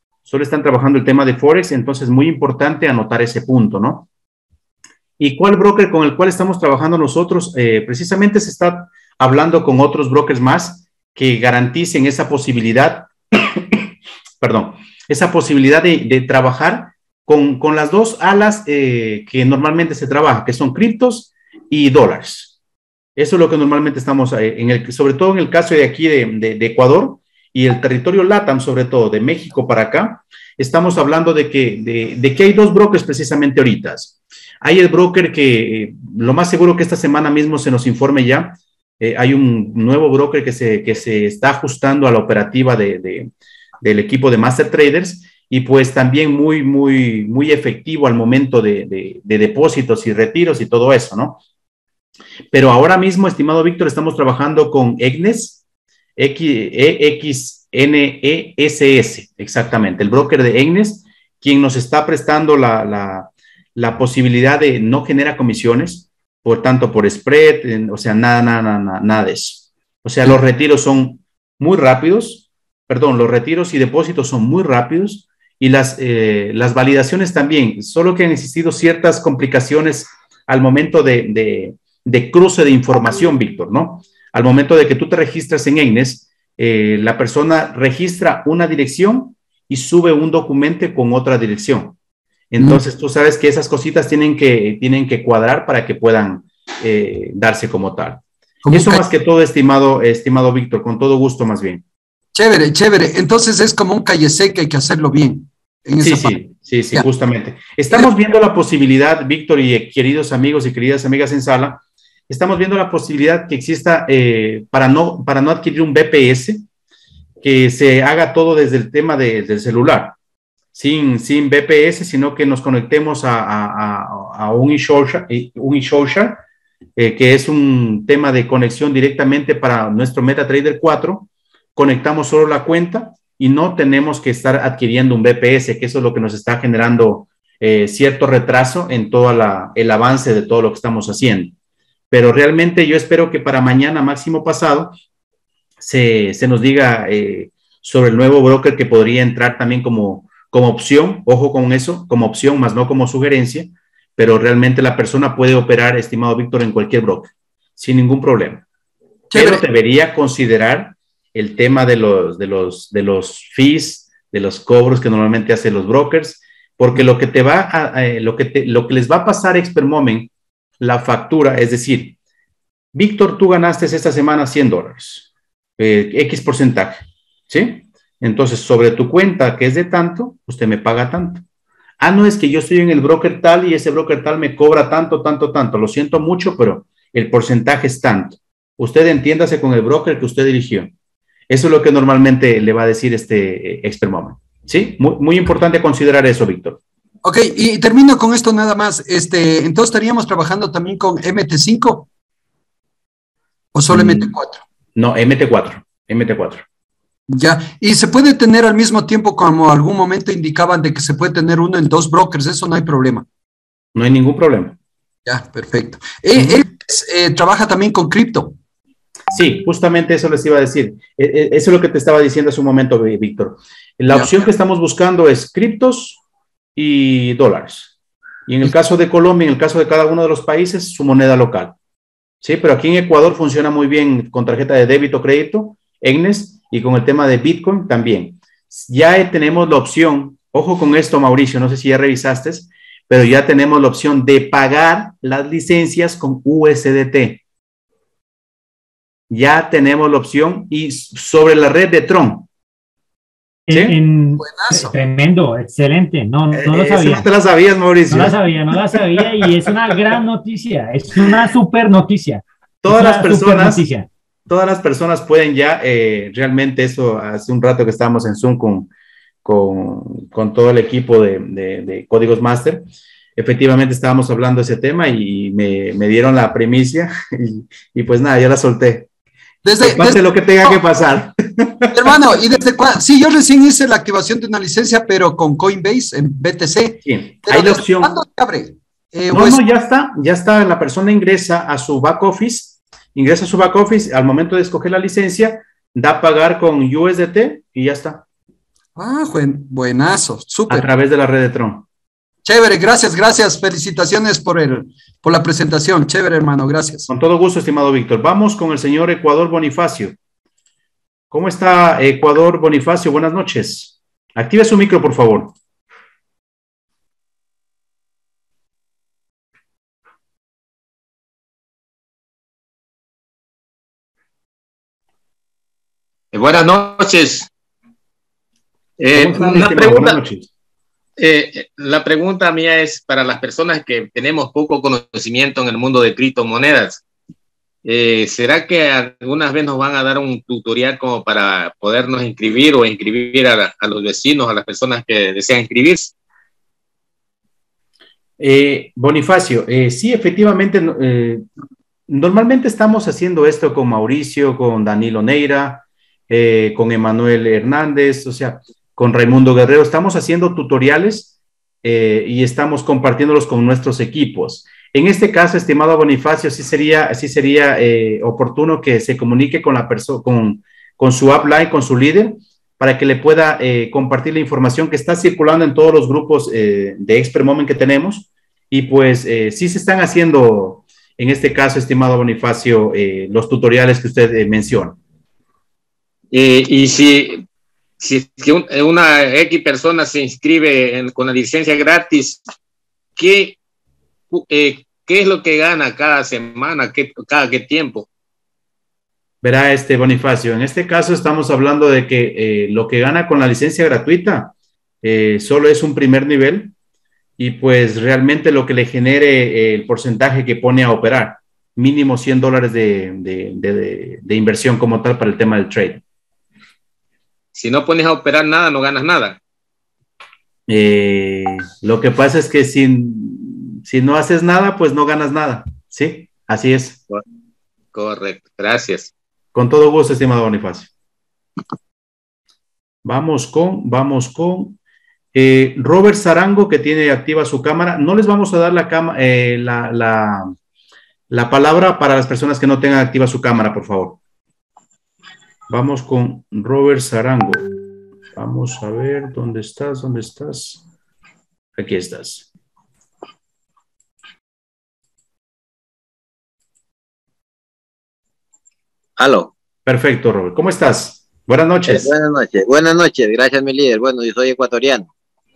entonces muy importante anotar ese punto, ¿no? ¿Y cuál broker con el cual estamos trabajando nosotros? Precisamente se está hablando con otros brokers más que garanticen esa posibilidad, perdón, esa posibilidad de trabajar con las dos alas que normalmente se trabaja, que son criptos y dólares. Eso es lo que normalmente estamos, sobre todo en el caso de aquí de Ecuador y el territorio LATAM, sobre todo de México para acá, estamos hablando de que hay dos brokers precisamente ahorita. Hay el broker que lo más seguro que esta semana mismo se nos informe ya. Hay un nuevo broker que se está ajustando a la operativa del equipo de Master Traders y pues también muy efectivo al momento de depósitos y retiros y todo eso, ¿no? Pero ahora mismo, estimado Víctor, estamos trabajando con EXNES, EXNESS, exactamente, el broker de EXNES, quien nos está prestando la posibilidad de no generar comisiones, por tanto, por spread, o sea, nada de eso. O sea, los retiros son muy rápidos, los retiros y depósitos son muy rápidos y las validaciones también, solo que han existido ciertas complicaciones al momento de cruce de información, Víctor, ¿no? Al momento de que tú te registras en EINES, la persona registra una dirección y sube un documento con otra dirección. Entonces, tú sabes que esas cositas tienen que cuadrar para que puedan darse como tal. Eso más que todo, estimado Víctor, con todo gusto más bien. Chévere, chévere. Entonces es como un calle seca, hay que hacerlo bien. Sí, justamente. Estamos viendo la posibilidad, Víctor y queridos amigos y queridas amigas en sala, estamos viendo la posibilidad que exista para no adquirir un BPS, que se haga todo desde el tema del celular, sin BPS, sino que nos conectemos a un eSocial, que es un tema de conexión directamente para nuestro MetaTrader 4, conectamos solo la cuenta y no tenemos que estar adquiriendo un BPS, que eso es lo que nos está generando cierto retraso en todo el avance de todo lo que estamos haciendo. Pero realmente yo espero que para mañana, máximo pasado, se nos diga sobre el nuevo broker que podría entrar también como opción, ojo con eso, como opción, más no como sugerencia, pero realmente la persona puede operar, estimado Víctor, en cualquier broker, sin ningún problema. Pero debería considerar el tema de los fees, de los cobros que normalmente hacen los brokers, porque lo que les va a pasar expert moment, la factura, es decir, Víctor, tú ganaste esta semana $100, X porcentaje, ¿sí? Entonces, sobre tu cuenta, que es de tanto, usted me paga tanto. No, es que yo estoy en el broker tal y ese broker tal me cobra tanto. Lo siento mucho, pero el porcentaje es tanto. Usted entiéndase con el broker que usted eligió. Eso es lo que normalmente le va a decir este expert moment. ¿Sí? Muy, muy importante considerar eso, Víctor. Ok, y termino con esto nada más. Entonces, ¿estaríamos trabajando también con MT5 o solo MT4? No, MT4. Ya, y se puede tener al mismo tiempo, como algún momento indicaban de que se puede tener uno en 2 brokers, eso no hay problema. No hay ningún problema. Ya, perfecto. ¿Trabaja también con cripto? Sí, justamente eso les iba a decir. Eso es lo que te estaba diciendo hace un momento, Víctor. La opción que estamos buscando es criptos y dólares. Y en el caso de Colombia, en el caso de cada uno de los países, su moneda local. Sí, pero aquí en Ecuador funciona muy bien con tarjeta de débito o crédito, EINES, y con el tema de Bitcoin también. Ya tenemos la opción, ojo con esto, Mauricio, no sé si ya revisaste, pero ya tenemos la opción de pagar las licencias con USDT. Ya tenemos la opción y sobre la red de Tron. ¿Sí? Tremendo, excelente. No lo sabía. No te la sabías, Mauricio. No la sabía y es una gran noticia. Es una super noticia. Todas las personas pueden ya, realmente eso, hace un rato que estábamos en Zoom con todo el equipo de Códigos Master, efectivamente estábamos hablando de ese tema y me dieron la primicia y pues nada, ya la solté. Pase lo que tenga que pasar. Hermano, ¿y desde cuándo? Sí, yo recién hice la activación de una licencia, pero con Coinbase en BTC. Sí, hay la opción. ¿Cuándo se abre? Ya está, la persona ingresa a su back office, al momento de escoger la licencia, da a pagar con USDT y ya está. Buenazo, súper. A través de la red de Tron. Chévere, gracias. Felicitaciones por la presentación. Chévere, hermano, gracias. Con todo gusto, estimado Víctor. Vamos con el señor Ecuador Bonifacio. ¿Cómo está, Ecuador Bonifacio? Buenas noches. Active su micro, por favor. Buenas noches. Buenas noches. La pregunta mía es para las personas que tenemos poco conocimiento en el mundo de criptomonedas. ¿Será que algunas veces nos van a dar un tutorial como para podernos inscribir o inscribir a los vecinos, a las personas que desean inscribirse? Bonifacio, sí, efectivamente, normalmente estamos haciendo esto con Mauricio, con Danilo Neira, con Emanuel Hernández, o sea, con Raimundo Guerrero, estamos haciendo tutoriales y estamos compartiéndolos con nuestros equipos. En este caso, estimado Bonifacio, sí sería oportuno que se comunique con la persona, con su upline, con su líder, para que le pueda compartir la información que está circulando en todos los grupos de Expert Moment que tenemos. Y pues sí se están haciendo, en este caso, estimado Bonifacio, los tutoriales que usted menciona. Y si una X persona se inscribe con la licencia gratis, ¿qué es lo que gana cada semana? ¿Cada qué tiempo? Verá, Bonifacio, en este caso estamos hablando de que lo que gana con la licencia gratuita solo es un primer nivel y pues realmente lo que le genere el porcentaje que pone a operar, mínimo $100 de inversión como tal para el tema del trade. Si no pones a operar nada, no ganas nada. Lo que pasa es que si no haces nada, pues no ganas nada, ¿sí? Así es. Correcto, gracias. Con todo gusto, estimado Bonifacio. Vamos con Robert Sarango, que tiene activa su cámara. No les vamos a dar la palabra para las personas que no tengan activa su cámara, por favor. Vamos con Robert Sarango. Vamos a ver, ¿dónde estás? ¿Dónde estás? Aquí estás. Aló. Perfecto, Robert. ¿Cómo estás? Buenas noches. Buenas noches. Gracias, mi líder. Bueno, yo soy ecuatoriano.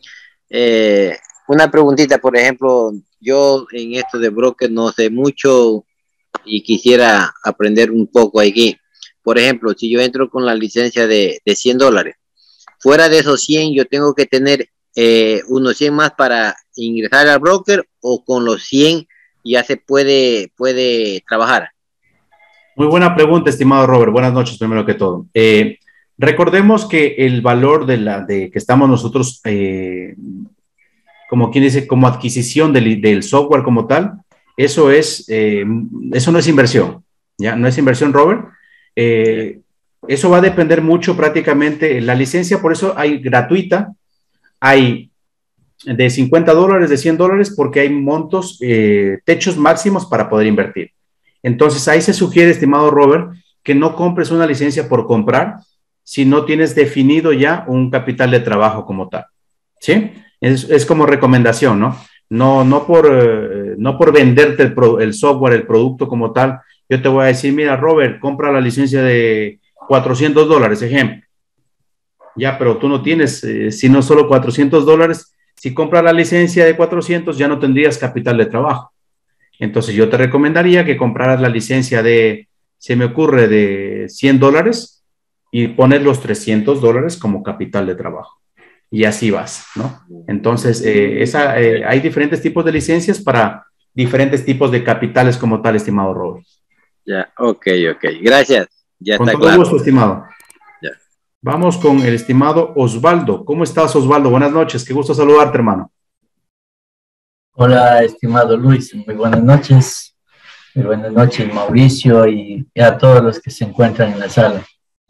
Una preguntita, por ejemplo, yo en esto de broker no sé mucho y quisiera aprender un poco aquí. Por ejemplo, si yo entro con la licencia de $100, fuera de esos 100 yo tengo que tener unos 100 más para ingresar al broker, o con los 100 ya se puede trabajar. Muy buena pregunta, estimado Robert. Buenas noches, primero que todo. Recordemos que el valor de que estamos nosotros, como quien dice, como adquisición del software como tal, eso no es inversión, ¿ya? No es inversión, Robert. Eso va a depender mucho prácticamente. La licencia, por eso hay gratuita, hay de $50, de $100, porque hay montos, techos máximos para poder invertir. Entonces, ahí se sugiere, estimado Robert, que no compres una licencia por comprar si no tienes definido ya un capital de trabajo como tal, ¿sí? Es como recomendación, ¿no? No por venderte el software, el producto como tal. Yo te voy a decir, mira, Robert, compra la licencia de $400, ejemplo. Ya, pero tú no tienes, sino solo $400. Si compras la licencia de 400, ya no tendrías capital de trabajo. Entonces yo te recomendaría que compraras la licencia se me ocurre, de $100 y pones los $300 como capital de trabajo. Y así vas, ¿no? Entonces, hay diferentes tipos de licencias para diferentes tipos de capitales como tal, estimado Robert. Ya, ok. Gracias. Ya con está todo claro. Gusto, estimado. Ya. Vamos con el estimado Osvaldo. ¿Cómo estás, Osvaldo? Buenas noches. Qué gusto saludarte, hermano. Hola, estimado Luis, muy buenas noches. Muy buenas noches, Mauricio, y a todos los que se encuentran en la sala.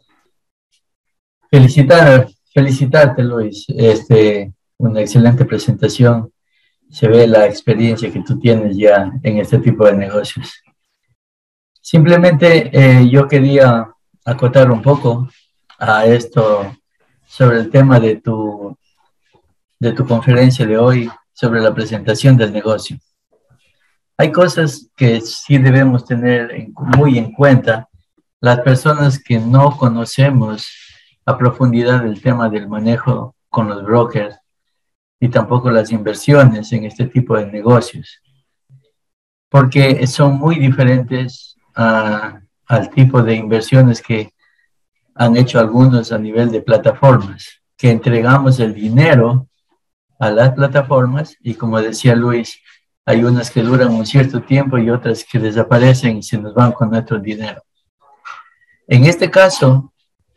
Felicitarte, Luis. Una excelente presentación. Se ve la experiencia que tú tienes ya en este tipo de negocios. Simplemente yo quería acotar un poco a esto sobre el tema de tu conferencia de hoy, sobre la presentación del negocio. Hay cosas que sí debemos tener muy en cuenta las personas que no conocemos a profundidad el tema del manejo con los brokers y tampoco las inversiones en este tipo de negocios, porque son muy diferentes al tipo de inversiones que han hecho algunos a nivel de plataformas, que entregamos el dinero a las plataformas y, como decía Luis, hay unas que duran un cierto tiempo y otras que desaparecen y se nos van con nuestro dinero. En este caso,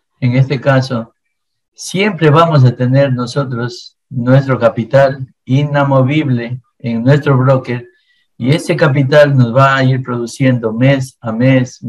siempre vamos a tener nosotros nuestro capital inamovible en nuestro broker, y ese capital nos va a ir produciendo mes a mes,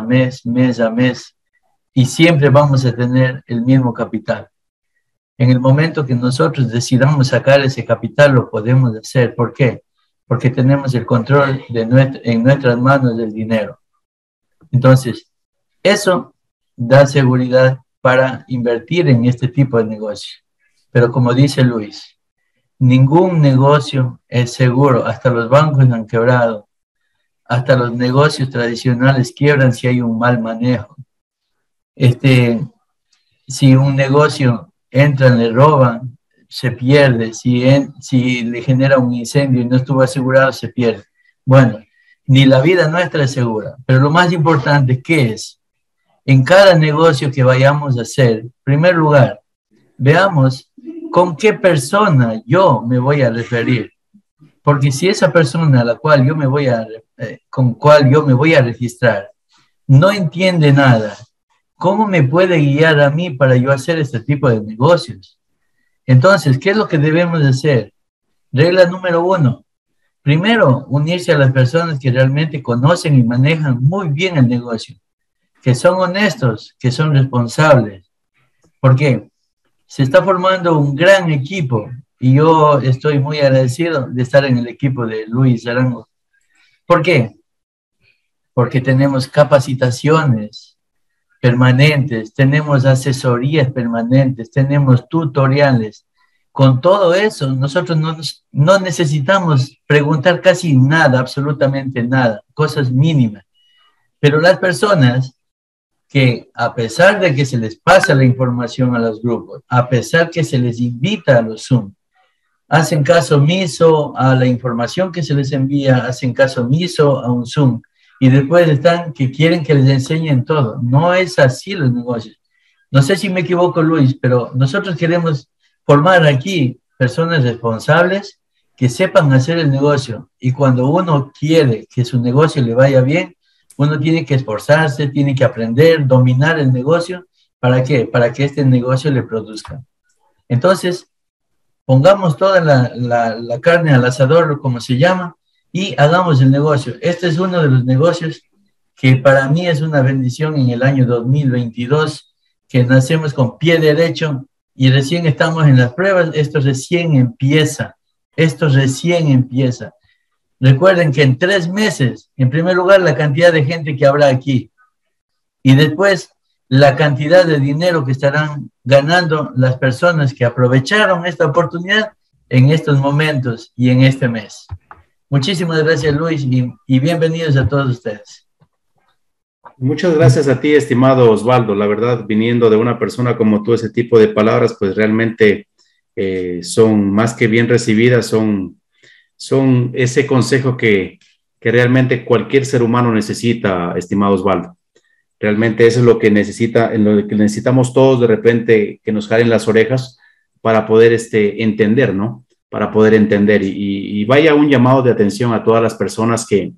y siempre vamos a tener el mismo capital. En el momento que nosotros decidamos sacar ese capital, lo podemos hacer. ¿Por qué? Porque tenemos el control en nuestras manos del dinero. Entonces, eso da seguridad para invertir en este tipo de negocio. Pero como dice Luis, ningún negocio es seguro. Hasta los bancos han quebrado. Hasta los negocios tradicionales quiebran si hay un mal manejo. Si un negocio entran, le roban, se pierde. Si le genera un incendio y no estuvo asegurado, se pierde. Bueno, ni la vida nuestra es segura. Pero lo más importante, ¿qué es? En cada negocio que vayamos a hacer, en primer lugar, veamos con qué persona yo me voy a referir. Porque si esa persona a la cual con cual yo me voy a registrar no entiende nada, ¿cómo me puede guiar a mí para yo hacer este tipo de negocios? Entonces, ¿qué es lo que debemos hacer? Regla número 1. Primero, unirse a las personas que realmente conocen y manejan muy bien el negocio, que son honestos, que son responsables. ¿Por qué? Se está formando un gran equipo y yo estoy muy agradecido de estar en el equipo de Luis Arango. ¿Por qué? Porque tenemos capacitaciones permanentes, tenemos asesorías permanentes, tenemos tutoriales. Con todo eso, nosotros no necesitamos preguntar casi nada, absolutamente nada, cosas mínimas. Pero las personas que a pesar de que se les pasa la información a los grupos, a pesar que se les invita a los Zoom, hacen caso omiso a la información que se les envía, hacen caso omiso a un Zoom, y después están que quieren que les enseñen todo. No es así los negocios. No sé si me equivoco, Luis, pero nosotros queremos formar aquí personas responsables que sepan hacer el negocio, y cuando uno quiere que su negocio le vaya bien, uno tiene que esforzarse, tiene que aprender, dominar el negocio. ¿Para qué? Para que este negocio le produzca. Entonces, pongamos toda la carne al asador, como se llama, y hagamos el negocio. Este es uno de los negocios que para mí es una bendición en el año 2022, que nacemos con pie derecho y recién estamos en las pruebas. Esto recién empieza. Recuerden que en 3 meses, en primer lugar, la cantidad de gente que habrá aquí, y después la cantidad de dinero que estarán ganando las personas que aprovecharon esta oportunidad en estos momentos y en este mes. Muchísimas gracias, Luis, y bienvenidos a todos ustedes. Muchas gracias a ti, estimado Osvaldo. La verdad, viniendo de una persona como tú, ese tipo de palabras, pues realmente son más que bien recibidas, son ese consejo que realmente cualquier ser humano necesita, estimado Osvaldo. Realmente eso es lo que necesitamos todos, de repente, que nos jalen las orejas para poder entender, ¿no? Para poder entender. Y vaya un llamado de atención a todas las personas que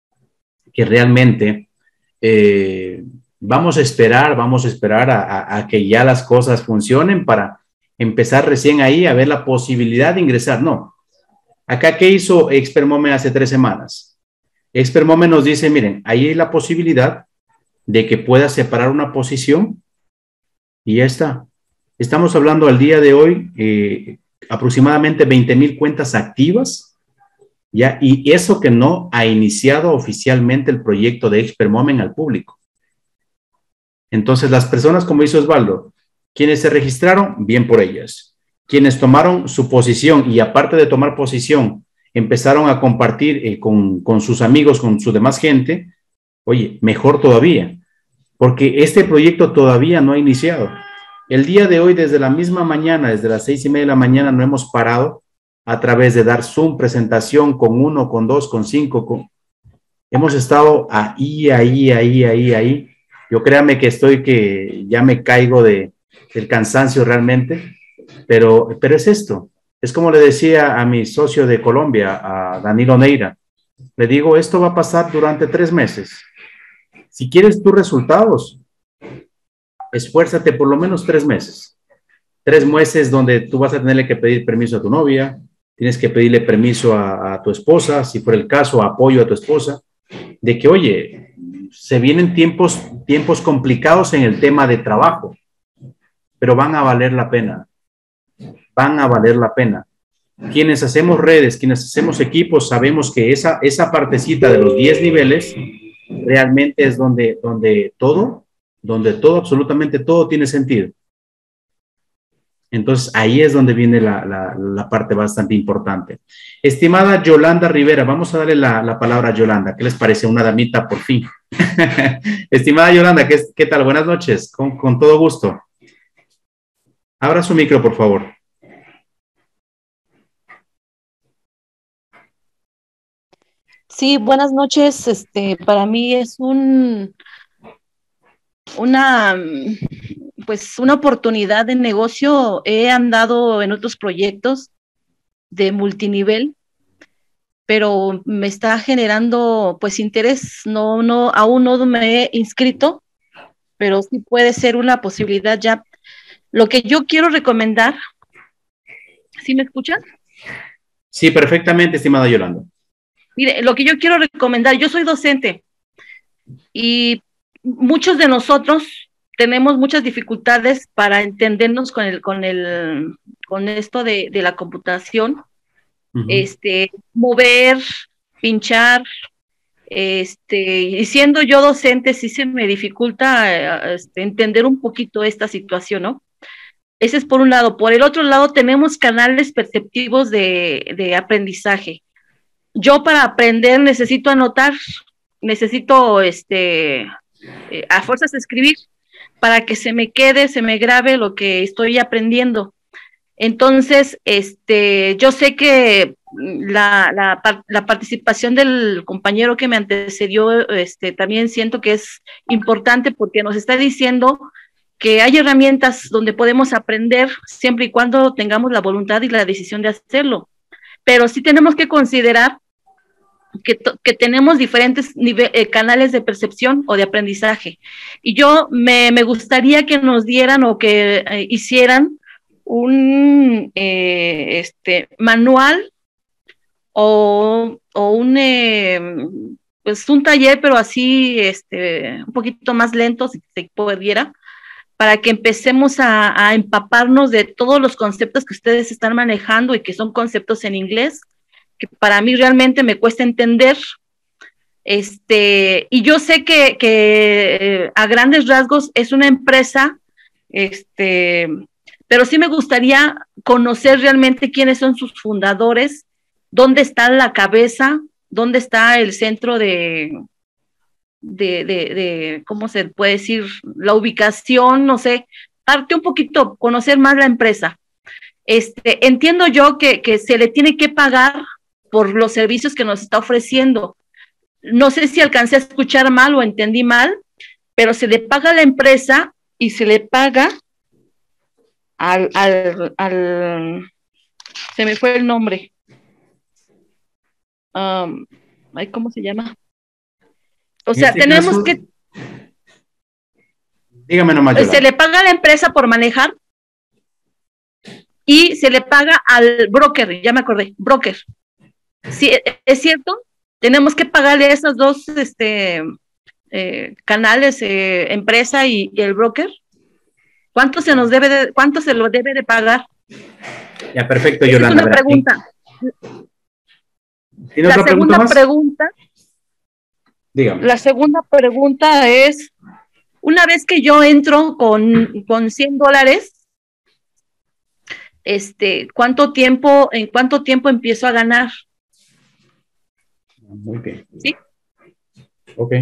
realmente vamos a esperar a que ya las cosas funcionen para empezar recién ahí a ver la posibilidad de ingresar. No. Acá, ¿qué hizo Expermome hace 3 semanas? Expermome nos dice, miren, ahí hay la posibilidad de que pueda separar una posición y ya está. Estamos hablando al día de hoy aproximadamente 20,000 cuentas activas, ¿ya? Y eso que no ha iniciado oficialmente el proyecto de Expermome al público. Entonces, las personas, como dice Osvaldo, quienes se registraron, bien por ellas. Quienes tomaron su posición y aparte de tomar posición, empezaron a compartir con sus amigos, con su demás gente, oye, mejor todavía, porque este proyecto todavía no ha iniciado. El día de hoy, desde la misma mañana, desde las 6:30 de la mañana, no hemos parado a través de dar Zoom, presentación con 1, con 2, con 5, hemos estado ahí. Yo créame que ya me caigo del cansancio realmente. Pero es esto, es como le decía a mi socio de Colombia, a Danilo Neira, le digo, esto va a pasar durante 3 meses. Si quieres tus resultados, esfuérzate por lo menos 3 meses. 3 meses donde tú vas a tenerle que pedir permiso a tu novia, tienes que pedirle permiso a tu esposa, si fuera el caso, apoyo a tu esposa, de que, oye, se vienen tiempos complicados en el tema de trabajo, pero van a valer la pena. Quienes hacemos redes, quienes hacemos equipos, sabemos que esa partecita de los 10 niveles realmente es donde todo donde todo, absolutamente todo tiene sentido. Entonces, ahí es donde viene la parte bastante importante. Estimada Yolanda Rivera, vamos a darle la palabra a Yolanda. ¿Qué les parece? Una damita, por fin. Estimada Yolanda, ¿qué tal? Buenas noches, con todo gusto. Abra su micro, por favor. Sí, buenas noches. Para mí es una oportunidad de negocio. He andado en otros proyectos de multinivel, pero me está generando pues interés. Aún no me he inscrito, pero sí puede ser una posibilidad ya. Lo que yo quiero recomendar, ¿sí me escuchan? Sí, perfectamente, estimada Yolanda. Mire, lo que yo quiero recomendar, yo soy docente y muchos de nosotros tenemos muchas dificultades para entendernos con esto de la computación. Mover, pinchar, y siendo yo docente sí se me dificulta entender un poquito esta situación, ¿no? Ese es por un lado. Por el otro lado tenemos canales perceptivos de aprendizaje. Yo para aprender necesito anotar, necesito a fuerzas escribir para que se me quede, se me grabe lo que estoy aprendiendo. Entonces, yo sé que la participación del compañero que me antecedió, también siento que es importante porque nos está diciendo que hay herramientas donde podemos aprender siempre y cuando tengamos la voluntad y la decisión de hacerlo. Pero sí tenemos que considerar que tenemos diferentes canales de percepción o de aprendizaje. Y yo me gustaría que nos dieran o que hicieran un manual o un taller, pero así un poquito más lento, si se pudiera, para que empecemos a empaparnos de todos los conceptos que ustedes están manejando y que son conceptos en inglés, que para mí realmente me cuesta entender, y yo sé que a grandes rasgos es una empresa, pero sí me gustaría conocer realmente quiénes son sus fundadores, dónde está la cabeza, dónde está el centro de ¿cómo se puede decir? La ubicación, no sé, parte un poquito, conocer más la empresa. Entiendo yo que se le tiene que pagar por los servicios que nos está ofreciendo. No sé si alcancé a escuchar mal o entendí mal, pero se le paga a la empresa y se le paga al se me fue el nombre. ¿Cómo se llama? O sea, tenemos caso, que... Dígame nomás, Yolanda. Se le paga a la empresa por manejar y se le paga al broker, ya me acordé, broker. Sí, es cierto, tenemos que pagarle a esos dos canales, empresa y el broker. ¿Cuánto se lo debe de pagar? Ya, perfecto, Yolanda. Es una pregunta. ¿Tienes otra pregunta? Dígame. La segunda pregunta es, una vez que yo entro con $100, ¿en cuánto tiempo empiezo a ganar? Muy bien. ¿Sí? Ok.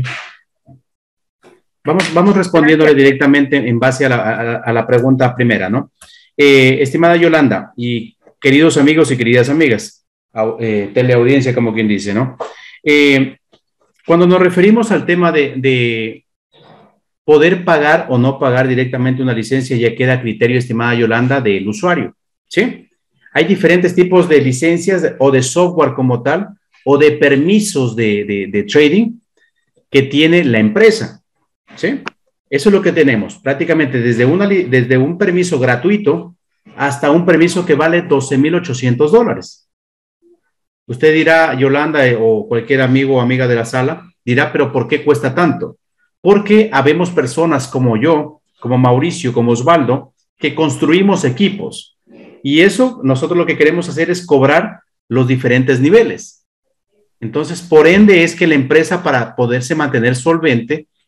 Vamos respondiéndole directamente en base a la pregunta primera, ¿no? Estimada Yolanda y queridos amigos y queridas amigas, teleaudiencia, como quien dice, ¿no? Cuando nos referimos al tema de poder pagar o no pagar directamente una licencia, ya queda a criterio, estimada Yolanda, del usuario, ¿sí? Hay diferentes tipos de licencias o de software como tal, o de permisos de trading que tiene la empresa, ¿sí? Eso es lo que tenemos, prácticamente desde un permiso gratuito hasta un permiso que vale $12,800. Usted dirá, Yolanda, o cualquier amigo o amiga de la sala, dirá, pero ¿por qué cuesta tanto? Porque habemos personas como yo, como Mauricio, como Osvaldo, que construimos equipos. Y eso, nosotros lo que queremos hacer es cobrar los diferentes niveles. Entonces, por ende, es que la empresa, para poderse mantener solvente,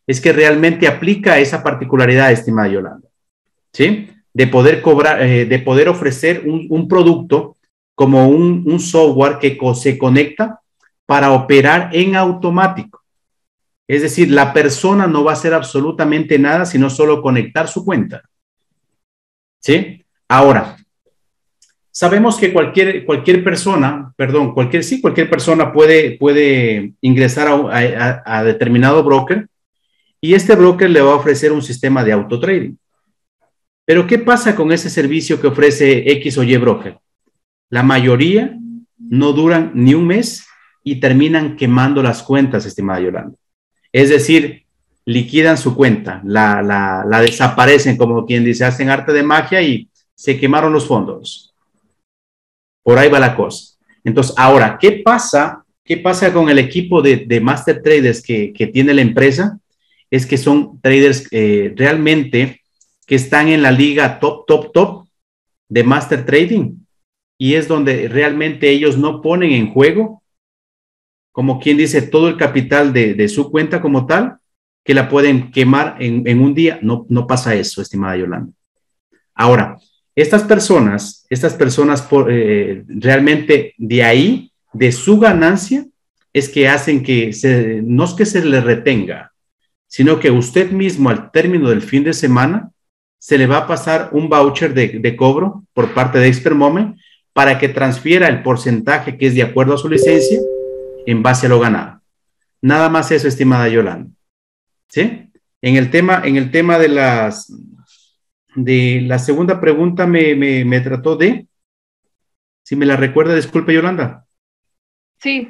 es que realmente aplica esa particularidad, estimada Yolanda, ¿sí? De poder cobrar, de poder ofrecer un producto como un software que se conecta para operar en automático. Es decir, la persona no va a hacer absolutamente nada, sino solo conectar su cuenta. ¿Sí? Ahora, sabemos que cualquier persona, perdón, cualquier persona puede ingresar a determinado broker y este broker le va a ofrecer un sistema de auto trading. Pero ¿qué pasa con ese servicio que ofrece X o Y broker? La mayoría no duran ni un mes y terminan quemando las cuentas, estimada Yolanda. Es decir, liquidan su cuenta, la desaparecen, como quien dice, hacen arte de magia y se quemaron los fondos. Por ahí va la cosa. Entonces, ahora, ¿qué pasa con el equipo de Master Traders que tiene la empresa? Es que son traders realmente que están en la liga top de Master Trading y es donde realmente ellos no ponen en juego, como quien dice, todo el capital de su cuenta como tal, que la pueden quemar en un día. No pasa eso, estimada Yolanda. Ahora, estas personas realmente de ahí, de su ganancia, es que hacen que no es que se le retenga, sino que usted mismo al término del fin de semana se le va a pasar un voucher de cobro por parte de Expert Moment para que transfiera el porcentaje que es de acuerdo a su licencia en base a lo ganado. Nada más eso, estimada Yolanda. ¿Sí? En el tema de la segunda pregunta me trató de, si me la recuerda, disculpe, Yolanda. Sí.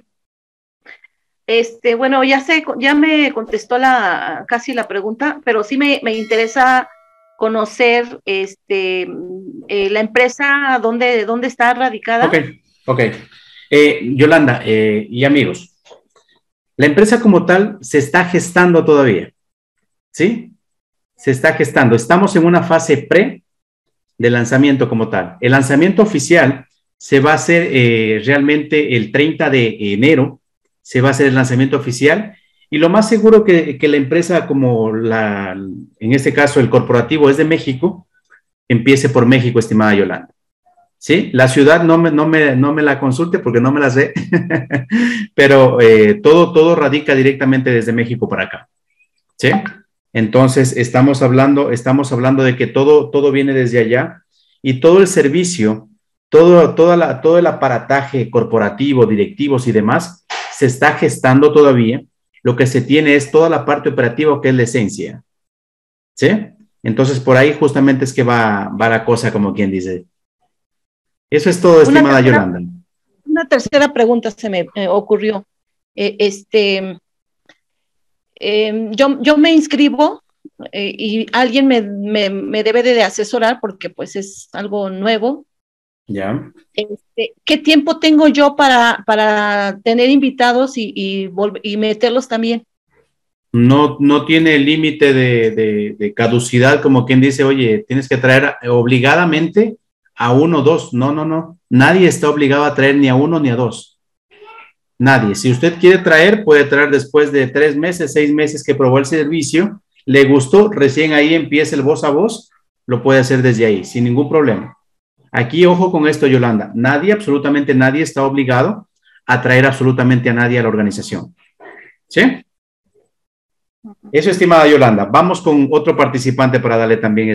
Bueno, ya me contestó casi la pregunta, pero sí me interesa conocer la empresa, dónde está radicada. Ok. Yolanda y amigos, la empresa como tal se está gestando todavía, ¿sí? Se está gestando. Estamos en una fase pre de lanzamiento como tal. El lanzamiento oficial se va a hacer realmente el 30 de enero, se va a hacer el lanzamiento oficial y lo más seguro que la empresa como en este caso el corporativo es de México, empiece por México, estimada Yolanda. ¿Sí? La ciudad no me la consulte porque no me la sé, pero todo radica directamente desde México para acá. ¿Sí? Entonces, estamos hablando de que todo viene desde allá y todo el servicio, todo el aparataje corporativo, directivos y demás, se está gestando todavía. Lo que se tiene es toda la parte operativa que es la esencia. ¿Sí? Entonces, por ahí justamente es que va la cosa, como quien dice. Eso es todo, estimada Yolanda. Una tercera pregunta se me ocurrió. Yo me inscribo y alguien me debe de asesorar porque pues es algo nuevo. Ya. ¿Qué tiempo tengo yo para tener invitados y meterlos también? No tiene límite de caducidad, como quien dice, oye, tienes que traer obligadamente a 1 o 2. No. Nadie está obligado a traer ni a 1 ni a 2. Nadie. Si usted quiere traer, puede traer después de 3 meses, 6 meses que probó el servicio, le gustó, recién ahí empieza el voz a voz, lo puede hacer desde ahí, sin ningún problema. Aquí, ojo con esto, Yolanda. Nadie, absolutamente nadie está obligado a traer absolutamente a nadie a la organización. ¿Sí? Eso, estimada Yolanda. Vamos con otro participante para darle también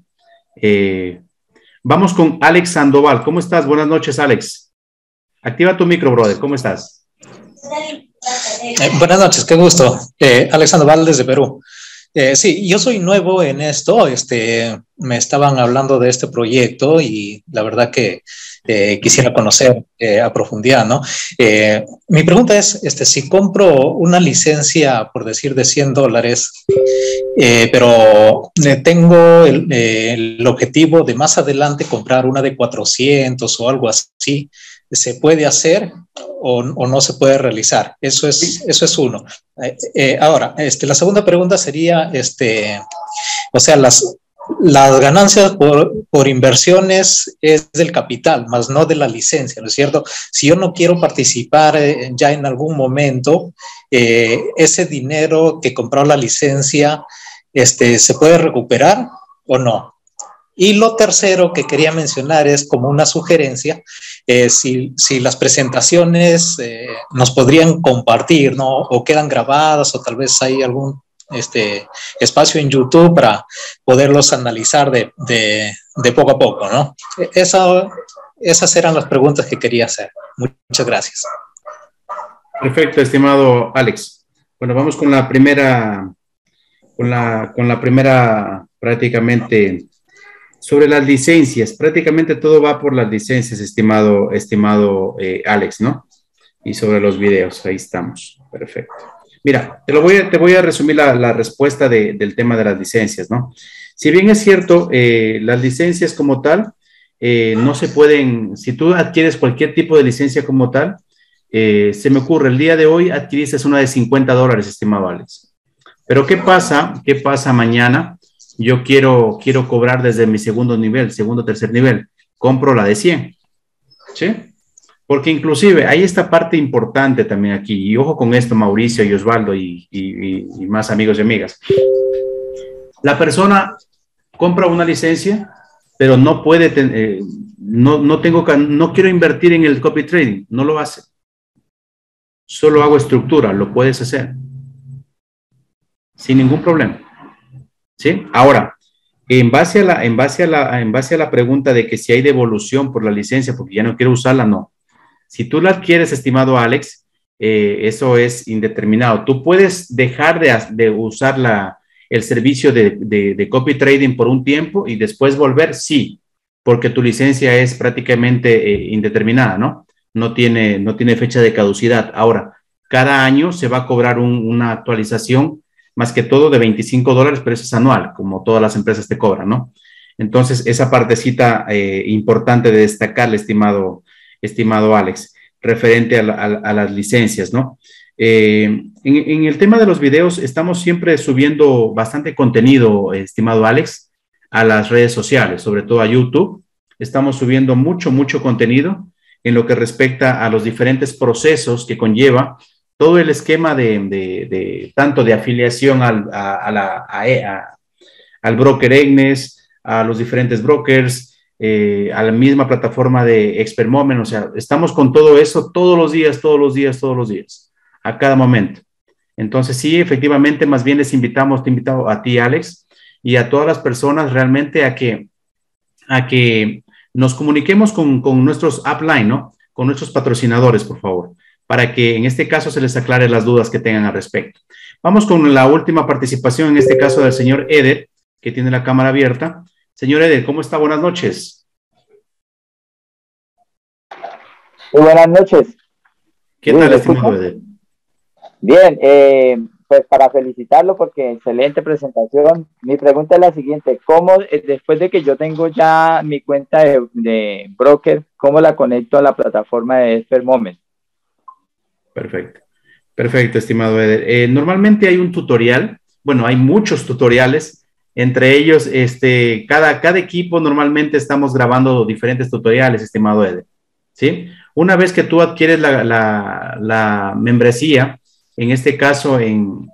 vamos con Alex Sandoval. ¿Cómo estás? Buenas noches, Alex. Activa tu micro, brother. ¿Cómo estás? Buenas noches, qué gusto. Alex Sandoval desde Perú. Sí, yo soy nuevo en esto. Me estaban hablando de este proyecto y la verdad que quisiera conocer a profundidad, ¿no? Mi pregunta es, si compro una licencia, por decir, de $100, pero tengo el objetivo de más adelante comprar una de 400 o algo así, ¿se puede hacer o no se puede realizar? Eso es uno. Ahora, la segunda pregunta sería, o sea, las ganancias por inversiones es del capital, más no de la licencia, ¿no es cierto? Si yo no quiero participar ya en algún momento, ese dinero que compró la licencia, ¿se puede recuperar o no? Y lo tercero que quería mencionar es como una sugerencia, si las presentaciones nos podrían compartir, ¿no? O quedan grabadas o tal vez hay algún espacio en YouTube para poderlos analizar de poco a poco, ¿no? Esas eran las preguntas que quería hacer. Muchas gracias. Perfecto, estimado Alex. Bueno, vamos con la primera, con la primera prácticamente sobre las licencias. Prácticamente todo va por las licencias, estimado Alex, ¿no? Y sobre los videos, ahí estamos. Perfecto. Mira, te voy a resumir la respuesta del tema de las licencias, ¿no? Si bien es cierto, las licencias como tal, no se pueden, si tú adquieres cualquier tipo de licencia como tal, se me ocurre, el día de hoy adquiriste una de $50, estimado Alex. Pero ¿qué pasa? ¿Qué pasa mañana? Yo quiero cobrar desde mi segundo nivel, tercer nivel. Compro la de 100, ¿sí? Porque inclusive hay esta parte importante también aquí, y ojo con esto, Mauricio y Osvaldo y más amigos y amigas. La persona compra una licencia, pero no puede, no quiero invertir en el copy trading, no lo hace. Solo hago estructura, lo puedes hacer. Sin ningún problema. ¿Sí? Ahora, en base a la pregunta de que si hay devolución por la licencia, porque ya no quiero usarla, no. Si tú la adquieres, estimado Alex, eso es indeterminado. Tú puedes dejar de usar el servicio de copy trading por un tiempo y después volver, sí, porque tu licencia es prácticamente indeterminada, ¿no? No tiene fecha de caducidad. Ahora, cada año se va a cobrar una actualización, más que todo de $25, pero eso es anual, como todas las empresas te cobran, ¿no? Entonces, esa partecita importante de destacar, estimado Alex, referente a las licencias, ¿no? En el tema de los videos, estamos siempre subiendo bastante contenido, estimado Alex, a las redes sociales, sobre todo a YouTube. Estamos subiendo mucho contenido en lo que respecta a los diferentes procesos que conlleva todo el esquema tanto de afiliación al broker EGNES, a los diferentes brokers, a la misma plataforma de Expert Moment. O sea, estamos con todo eso todos los días, a cada momento. Entonces, sí, efectivamente, más bien te invito a ti, Alex, y a todas las personas realmente a que nos comuniquemos con nuestros upline, ¿no? Con nuestros patrocinadores, por favor, para que en este caso se les aclare las dudas que tengan al respecto. Vamos con la última participación, en este caso del señor Eder, que tiene la cámara abierta. Señor Eder, ¿cómo está? Buenas noches. Muy buenas noches. ¿Qué tal, estimado Eder? Bien, pues para felicitarlo porque excelente presentación. Mi pregunta es la siguiente: ¿cómo, después de que yo tengo ya mi cuenta de broker, cómo la conecto a la plataforma de Expert Moment? Perfecto, estimado Eder. Normalmente hay un tutorial, bueno, hay muchos tutoriales, entre ellos, cada equipo normalmente estamos grabando diferentes tutoriales, estimado Eder, ¿sí? Una vez que tú adquieres la membresía, en este caso en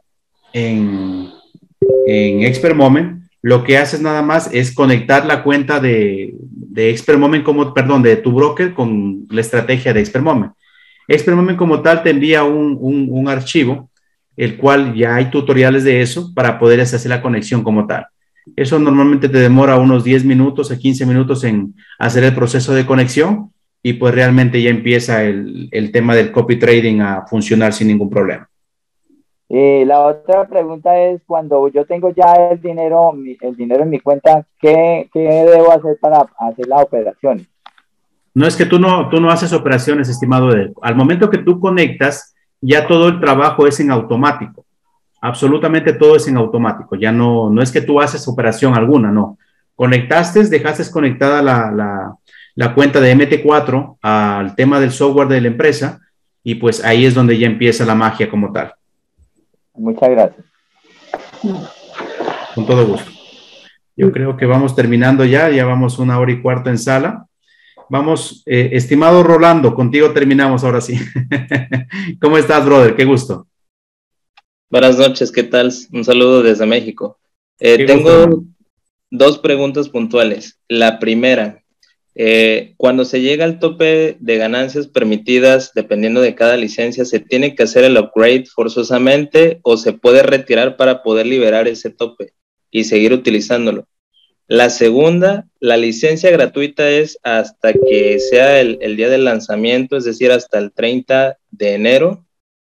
Expert Moment, lo que haces nada más es conectar la cuenta de Expert Moment de tu broker con la estrategia de Expert Moment. Expert Moment como tal te envía un archivo, el cual ya hay tutoriales de eso para poder hacer la conexión como tal. Eso normalmente te demora unos 10 minutos a 15 minutos en hacer el proceso de conexión y pues realmente ya empieza el tema del copy trading a funcionar sin ningún problema. La otra pregunta es, cuando yo tengo ya el dinero en mi cuenta, ¿qué debo hacer para hacer las operaciones? No es que tú no haces operaciones, estimado Eder. Al momento que tú conectas, ya todo el trabajo es en automático. Absolutamente todo es en automático. Ya no es que tú haces operación alguna, no. Conectaste, dejaste conectada la cuenta de MT4 al tema del software de la empresa y pues ahí es donde ya empieza la magia como tal. Muchas gracias. Con todo gusto. Yo creo que vamos terminando ya vamos 1 hora y cuarto en sala. Vamos, estimado Rolando, contigo terminamos ahora sí. ¿Cómo estás, brother? Qué gusto. Buenas noches, ¿qué tal? Un saludo desde México. Tengo dos preguntas puntuales. La primera, cuando se llega al tope de ganancias permitidas, dependiendo de cada licencia, ¿se tiene que hacer el upgrade forzosamente o se puede retirar para poder liberar ese tope y seguir utilizándolo? La segunda, la licencia gratuita es hasta que sea el día del lanzamiento, es decir, hasta el 30 de enero.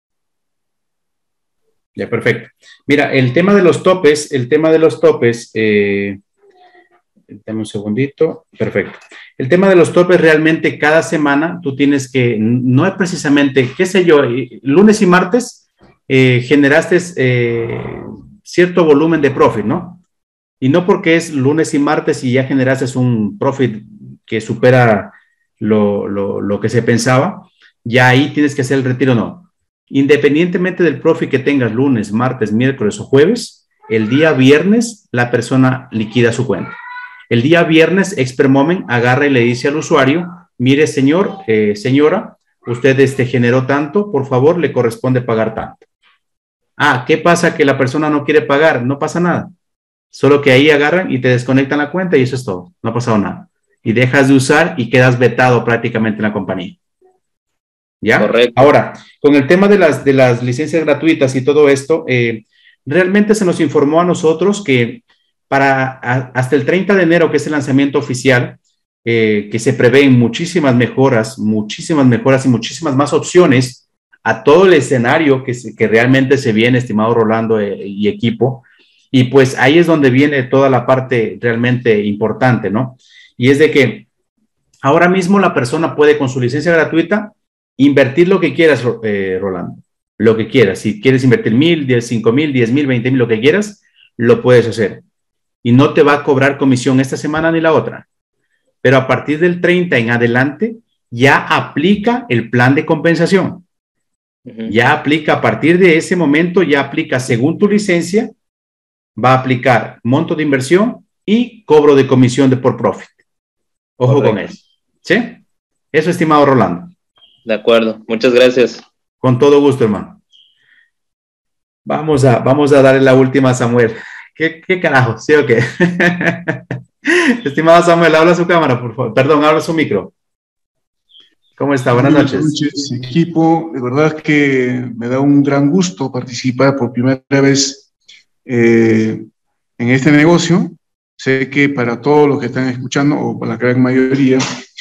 Ya, perfecto. Mira, el tema de los topes, dame un segundito, perfecto. El tema de los topes realmente cada semana tú tienes que, no es precisamente, qué sé yo, lunes y martes generaste cierto volumen de profit, ¿no? Y no porque es lunes y martes y ya generaste un profit que supera lo que se pensaba, ya ahí tienes que hacer el retiro, no. Independientemente del profit que tengas lunes, martes, miércoles o jueves, el día viernes la persona liquida su cuenta. El día viernes, Expert Moment agarra y le dice al usuario, mire señor, señora, usted generó tanto, por favor le corresponde pagar tanto. Ah, ¿qué pasa? Que la persona no quiere pagar, no pasa nada. Solo que ahí agarran y te desconectan la cuenta y eso es todo, no ha pasado nada. Y dejas de usar y quedas vetado prácticamente en la compañía. ¿Ya? Correcto. Ahora, con el tema de las licencias gratuitas y todo esto, realmente se nos informó a nosotros que hasta el 30 de enero, que es el lanzamiento oficial, que se prevén muchísimas mejoras y muchísimas más opciones a todo el escenario que realmente se viene, estimado Rolando y equipo. Y pues ahí es donde viene toda la parte realmente importante, ¿no? Y es de que ahora mismo la persona puede con su licencia gratuita invertir lo que quieras, Rolando, lo que quieras. Si quieres invertir 1,000, 5,000, 10,000, 20,000, lo que quieras, lo puedes hacer. Y no te va a cobrar comisión esta semana ni la otra. Pero a partir del 30 en adelante, ya aplica el plan de compensación. Ya aplica, a partir de ese momento, ya aplica según tu licencia, va a aplicar monto de inversión y cobro de comisión de por profit. Ojo. Correcto. Con eso. ¿Sí? Eso, estimado Rolando. De acuerdo. Muchas gracias. Con todo gusto, hermano. Vamos a darle la última a Samuel. ¿Qué carajo? ¿Sí o qué? Estimado Samuel, habla su cámara, por favor. Perdón, habla su micro. ¿Cómo está? Buenas noches. Buenas noches, equipo. De verdad que me da un gran gusto participar por primera vez en este negocio. Sé que para todos los que están escuchando, o para la gran mayoría,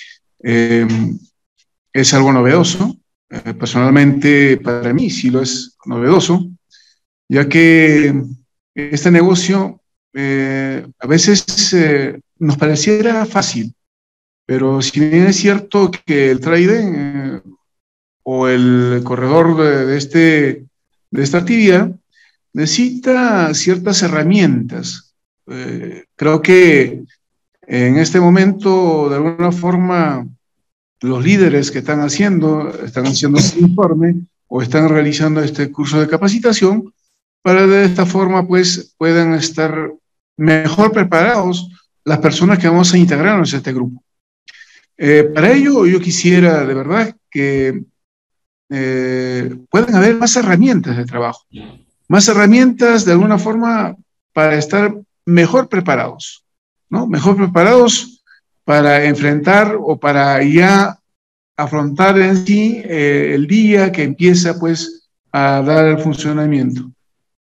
es algo novedoso. Personalmente, para mí sí lo es novedoso, ya que este negocio a veces nos pareciera fácil, pero si bien es cierto que el trading o el corredor de esta actividad necesita ciertas herramientas. Creo que en este momento, de alguna forma, los líderes que están haciendo este informe o están realizando este curso de capacitación para de esta forma pues puedan estar mejor preparados las personas que vamos a integrarnos a este grupo. Para ello yo quisiera de verdad que puedan haber más herramientas de trabajo, más herramientas de alguna forma para estar mejor preparados, ¿no? Mejor preparados para enfrentar o para ya afrontar en sí el día que empieza pues a dar el funcionamiento.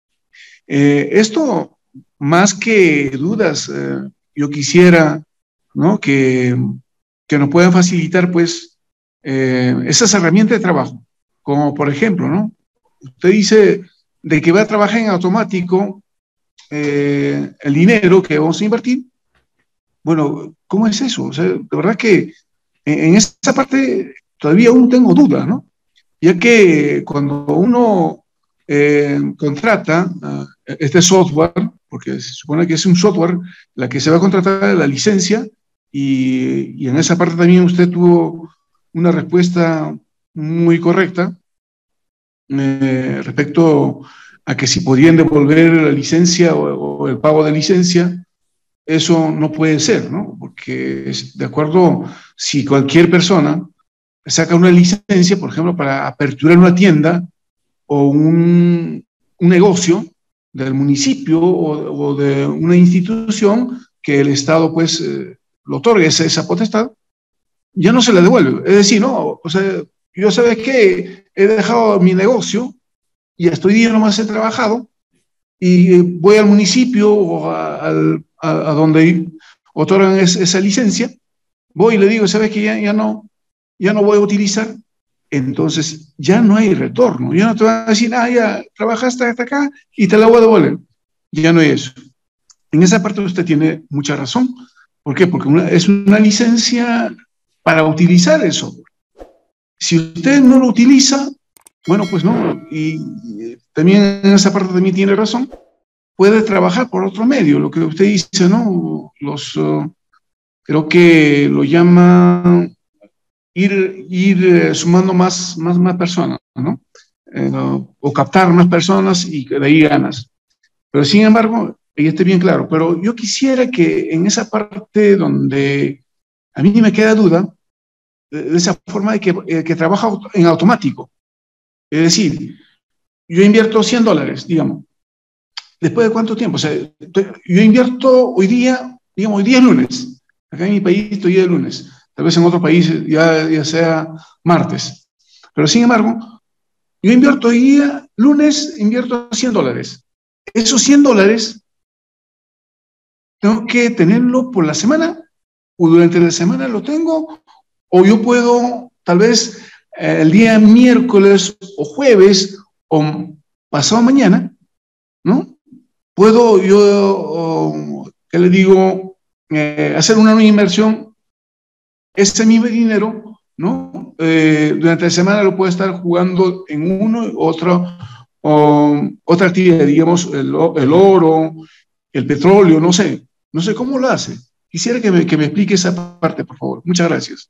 Esto, más que dudas, yo quisiera, ¿no?, que nos puedan facilitar pues esas herramientas de trabajo, como por ejemplo, ¿no? Usted dice de que va a trabajar en automático el dinero que vamos a invertir. Bueno, ¿cómo es eso? O sea, de verdad que en esa parte todavía aún tengo dudas, ¿no? Ya que cuando uno contrata este software, porque se supone que es un software, la que se va a contratar la licencia, y en esa parte también usted tuvo una respuesta muy correcta respecto a que si podían devolver la licencia o el pago de licencia. eso no puede ser, ¿no? Porque de acuerdo, si cualquier persona saca una licencia, por ejemplo, para aperturar una tienda o un negocio del municipio o de una institución que el Estado pues lo otorgue esa potestad, ya no se la devuelve. Es decir, no, o sea, yo sabes que he dejado mi negocio y hasta hoy día nomás he trabajado y voy al municipio o a donde otorgan esa licencia, voy y le digo, sabes que ya no voy a utilizar, entonces ya no hay retorno, ya no te van a decir, ya trabajaste hasta acá y te la voy a devolver, ya no hay eso. En esa parte usted tiene mucha razón. ¿Por qué? Porque es una licencia para utilizar el software. Si usted no lo utiliza, bueno, pues no, y también en esa parte también tiene razón, puede trabajar por otro medio, lo que usted dice, ¿no? Creo que lo llama ir sumando más personas, ¿no? O captar más personas y de ahí ganas. Pero sin embargo, y esté bien claro, pero yo quisiera que en esa parte donde a mí me queda duda, de esa forma de que trabaja en automático. Es decir, yo invierto $100, digamos. ¿Después de cuánto tiempo? O sea, yo invierto hoy día, digamos, hoy día es lunes. Acá en mi país estoy de lunes. Tal vez en otro país ya sea martes. Pero sin embargo, yo invierto hoy día, lunes, invierto $100. Esos $100 tengo que tenerlo por la semana, o durante la semana lo tengo, o yo puedo, tal vez, el día miércoles o jueves o pasado mañana, ¿no? Puedo yo, ¿qué le digo? Hacer una nueva inversión, ese mismo dinero, ¿no? Durante la semana lo puedo estar jugando en uno, otra actividad, digamos, el oro, el petróleo, no sé cómo lo hace. Quisiera que me explique esa parte, por favor. Muchas gracias.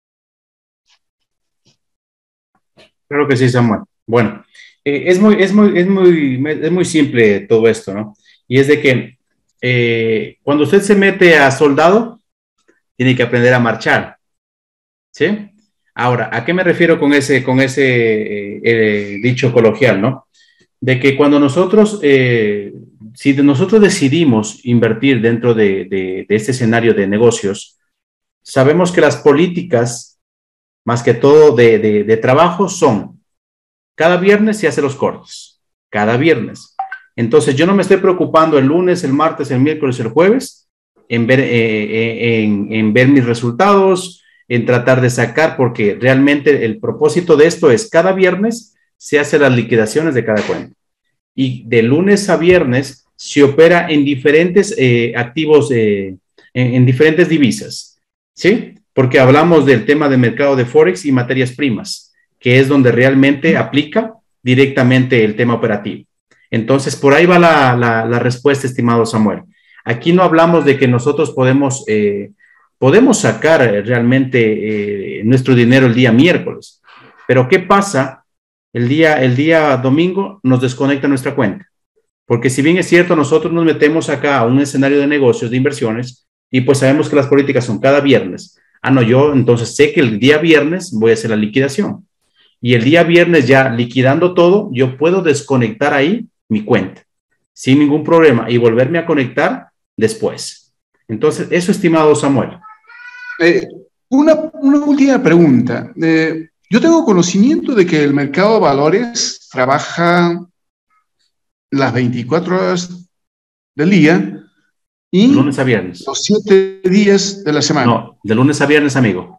Claro que sí, Samuel. Bueno, es muy simple todo esto, ¿no? Y es de que cuando usted se mete a soldado, tiene que aprender a marchar, ¿sí? Ahora, ¿a qué me refiero con ese dicho coloquial, ¿no? De que cuando nosotros, si nosotros decidimos invertir dentro de este escenario de negocios, sabemos que las políticas, más que todo de trabajo, son cada viernes se hace los cortes, cada viernes. Entonces yo no me estoy preocupando el lunes, el martes, el miércoles, el jueves en ver mis resultados, en tratar de sacar, porque realmente el propósito de esto es cada viernes se hacen las liquidaciones de cada cuenta. Y de lunes a viernes se opera en diferentes activos, en diferentes divisas, ¿sí? Porque hablamos del tema del mercado de Forex y materias primas, que es donde realmente aplica directamente el tema operativo. Entonces, por ahí va la respuesta, estimado Samuel. Aquí no hablamos de que nosotros podemos sacar realmente nuestro dinero el día miércoles, pero ¿qué pasa? El día domingo nos desconecta nuestra cuenta, porque si bien es cierto, nosotros nos metemos acá a un escenario de negocios, de inversiones, y pues sabemos que las políticas son cada viernes. No, yo entonces sé que el día viernes voy a hacer la liquidación. Y el día viernes ya liquidando todo, yo puedo desconectar ahí mi cuenta sin ningún problema y volverme a conectar después. Entonces, eso, estimado Samuel. Una última pregunta. Yo tengo conocimiento de que el mercado de valores trabaja las 24 horas del día y lunes a viernes. Los 7 días de la semana. No, de lunes a viernes, amigo.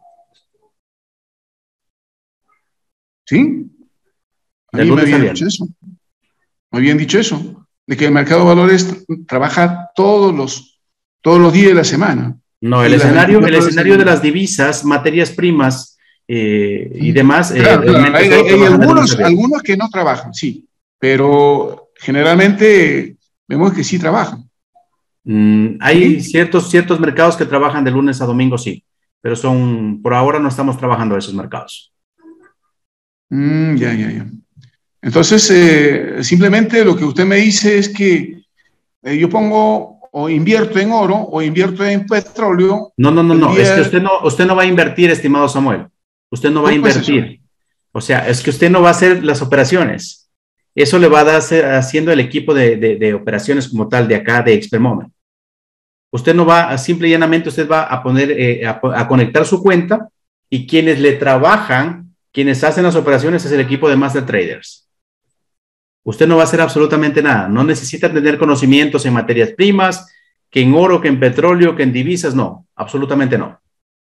¿Sí? De lunes a viernes. Me habían dicho eso, de que el mercado de valores trabaja todos los días de la semana. No, el escenario de las divisas, materias primas y demás. Claro, hay algunos que no trabajan, sí, pero generalmente vemos que sí trabajan. Hay ciertos mercados que trabajan de lunes a domingo, sí, pero por ahora no estamos trabajando esos mercados. Ya. Entonces, simplemente lo que usted me dice es que yo pongo o invierto en oro o invierto en petróleo. No. Es que usted no va a invertir, estimado Samuel. Usted no va a invertir. O sea, es que usted no va a hacer las operaciones. Eso le va a dar haciendo el equipo de operaciones como tal de acá, de Expert Moment. Usted no va, simple y llanamente, usted va a poner, a conectar su cuenta y quienes le trabajan, quienes hacen las operaciones es el equipo de Master Traders. Usted no va a hacer absolutamente nada. No necesita tener conocimientos en materias primas, que en oro, que en petróleo, que en divisas. No, absolutamente no.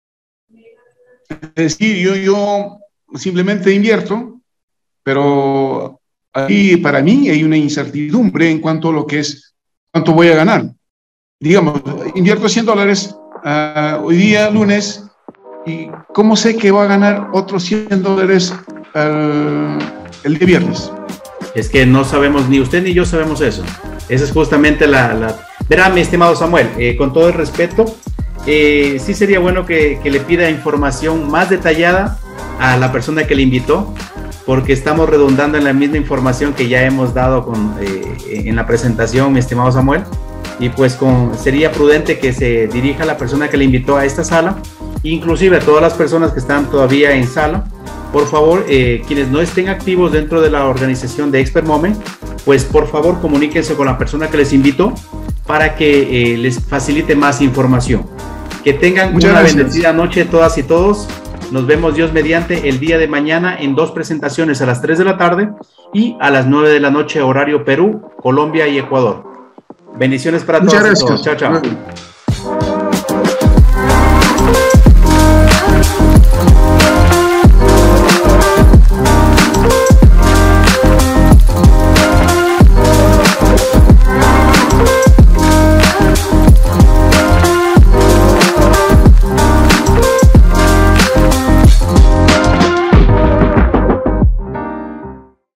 Sí, yo simplemente invierto, pero ahí para mí hay una incertidumbre en cuanto a lo que es, cuánto voy a ganar. Digamos, invierto $100 hoy día, lunes, y ¿cómo sé que va a ganar otros $100 el día viernes? Es que no sabemos, ni usted ni yo sabemos eso. Esa es justamente Verá, mi estimado Samuel, con todo el respeto, sí sería bueno que le pida información más detallada a la persona que le invitó, porque estamos redundando en la misma información que ya hemos dado en la presentación, mi estimado Samuel. Y pues sería prudente que se dirija a la persona que le invitó a esta sala, inclusive a todas las personas que están todavía en sala. Por favor, quienes no estén activos dentro de la organización de Expert Moment, pues por favor comuníquense con la persona que les invitó para que les facilite más información. Que tengan una bendecida noche todas y todos. Nos vemos Dios mediante el día de mañana en 2 presentaciones a las 3 de la tarde y a las 9 de la noche horario Perú, Colombia y Ecuador. Bendiciones para todos. Chao, chao.